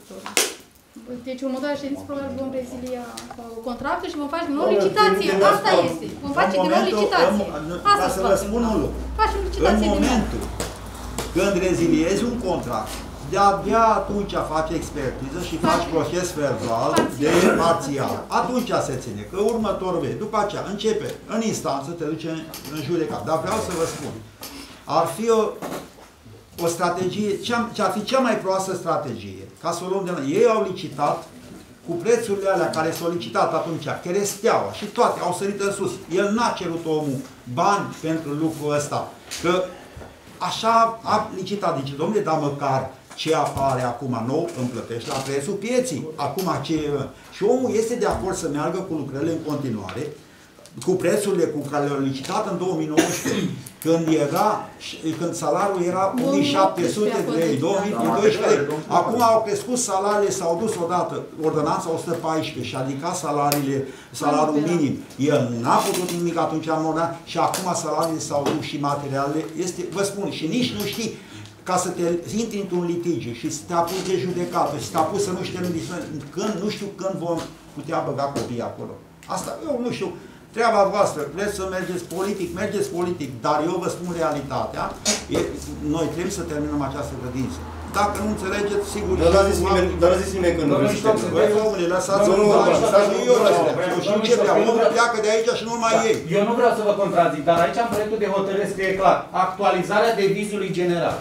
Deci următoarea ședință probabil vom rezilia contractul și vom face din nou licitație. Asta este. Vom face din nou licitație. Asta să vă spun un lucru. Facem licitație în momentul când reziliezi un contract, de-abia atunci faci expertiză și faci proces verbal de parțial. Atunci se ține, că următorul vei. După aceea începe în instanță, te duce în judecat. Dar vreau să vă spun, ar fi o o strategie, ce ar fi cea mai proastă strategie, ca să o luăm de la ei. Au licitat cu prețurile alea care s-au licitat atunci, cheresteaua și toate au sărit în sus. El n-a cerut omul bani pentru lucrul ăsta, că așa a licitat. Zice, domnule, dar măcar ce apare acum nou îmi plătești la prețul pieții. Acum ce... Și omul este de acord să meargă cu lucrările în continuare, cu prețurile cu care le-au licitat în două mii nouăsprezece, când, era, când salariul era o mie șapte sute de lei, două mii doisprezece lei. Acum au crescut salariile, s-au dus odată, ordonanța o sută paisprezece și a ridicat salariile, salariul minim. El n-a putut nimic atunci în ordonanță și acum salariile s-au dus și materialele. Este, vă spun, și nici nu știi, ca să te intri într-un litigiu și să te apuci de judecată și să te apuci să nu știu când, nu știu când vom putea băga copiii acolo. Asta, eu nu știu. Treaba voastră, vreți să mergeți politic, mergeți politic, dar eu vă spun realitatea, e, noi trebuie să terminăm această credință. Dacă nu înțelegeți, sigur... Dar n-a zis nimeni, dar n-a zis nimeni că nu vreți să terminăm. Băi, omule, lăsați-mă, eu știu ce vrea, omul pleacă de aici și nu mai ei. Eu nu vreau să vă contrazic, dar aici în proiectul de hotărâre scrie clar, actualizarea devizului general.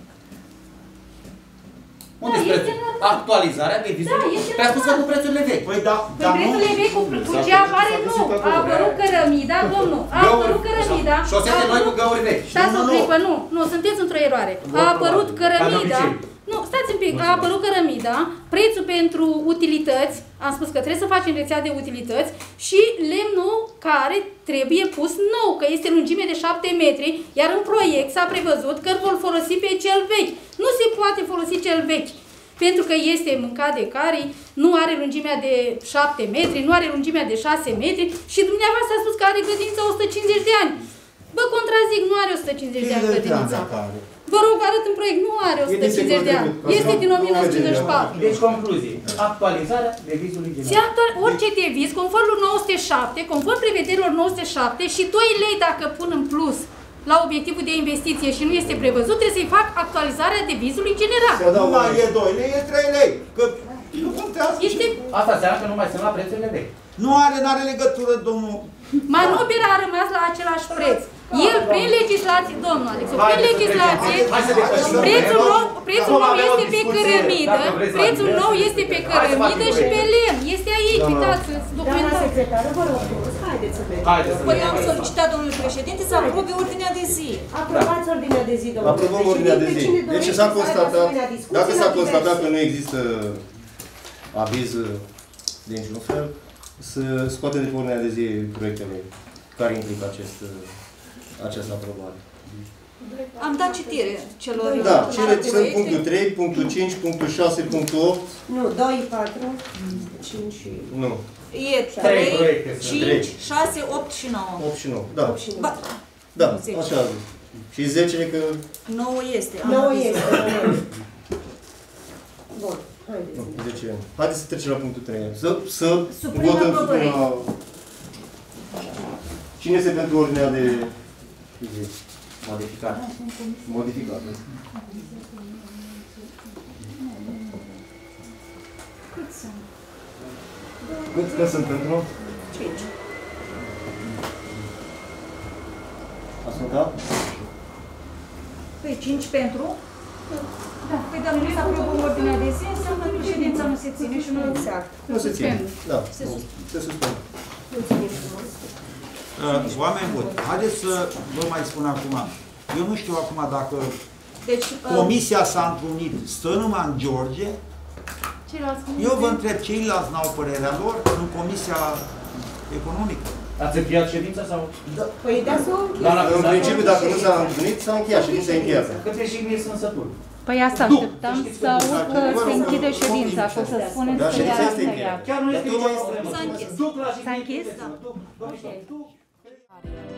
Unde da, este actualizarea devizului? Da, pe-a spus că cu prețurile vechi. Păi da, păi prețurile vechi cu, cu ce apare nou. A apărut cărămida, domnul. A apărut cărămida. Șosete noi cu găuri vechi. Stați o clipă, nu, nu, sunteți într-o eroare. A apărut cărămida. Nu, stați un pic, a apărut cărămida, prețul pentru utilități, am spus că trebuie să facem rețea de utilități și lemnul care trebuie pus nou, că este lungime de șapte metri, iar în proiect s-a prevăzut că îl vor folosi pe cel vechi. Nu se poate folosi cel vechi, pentru că este mâncat de carii, nu are lungimea de șapte metri, nu are lungimea de șase metri și dumneavoastră a spus că are grădinița o sută cincizeci de ani. Vă contrazic, nu are o sută cincizeci de ani grădinița. Vă rog, arăt în proiect, nu are o sută cincizeci de ani. Este din o mie nouă sute cincizeci și patru. Deci, concluzie. Actualizarea devizului general. Se actual, orice deviz, conform nouă sute șapte, conform prevederilor nouă sute șapte și doi lei dacă pun în plus la obiectivul de investiție și nu este prevăzut, trebuie să-i fac actualizarea devizului general. Nu mai e doi lei, e trei lei. Că nu contează. Este... Asta înseamnă că nu mai sunt la prețurile vechi. Nu are, n-are legătură, domnul... Manobera a rămas la același preț. El, prin legislație, domnul Alex, prin legislație, prețul nou, prețul nou este pe cărămidă, prețul nou este pe cărămidă și pe lemn. Este aici, uitați, documentat. Păi eu am solicitat, domnul președinte, să aprobe ordinea de zi. Aprobați ordinea de zi, domnule Aprobăm ordinea de zi. Deci s-a constatat, dacă s-a constatat că nu există aviz de niciun fel, să scoatem de pe ordinea de zi proiectele care implică acest, această aprobare. Am dat citire celor... Da, cele sunt punctul trei, punctul cinci, punctul șase, punctul opt. Nu, doi, patru, cinci și... Nu. E trei, cinci, șase, opt și nouă. opt și nouă, da. Ba, Da, așa. Și zece că... nouă este. nouă este. Bun, haideți. zece. Haideți să trecem la punctul trei. Să, să Suprema votăm aprobării. suprema... Cine este pentru ordinea de... Modificat. Modificat. Cât sunt? Cât că sunt pentru? cinci. Ați notat? Păi cinci pentru? Da. Păi dar nu s-a aprobăm ordinea de zi, înseamnă că ședința nu se ține și nu... Exact. Nu se ține. Da. Se suspendă. Se suspendă. Mulțumim frumos. Uh, oameni buni, haideți să vă mai spun acum. Eu nu știu acum dacă Deci, comisia s-a întrunit, stă numai în George. Eu vă întreb, ceilalți n-au părerea lor în comisia economică. Ați încheiat ședința sau? Da. Păi da, s-o În principiu, dacă nu s-a întâlnit, s-a încheiat, ședința e încheiată. Câte și mie sunt sături. Păi asta așteptam să aud că se închide ședința, că să spuneți că ea a încheiat. Chiar nu este nicio problemă. S-a închis. Duc la S-a închis? ședință.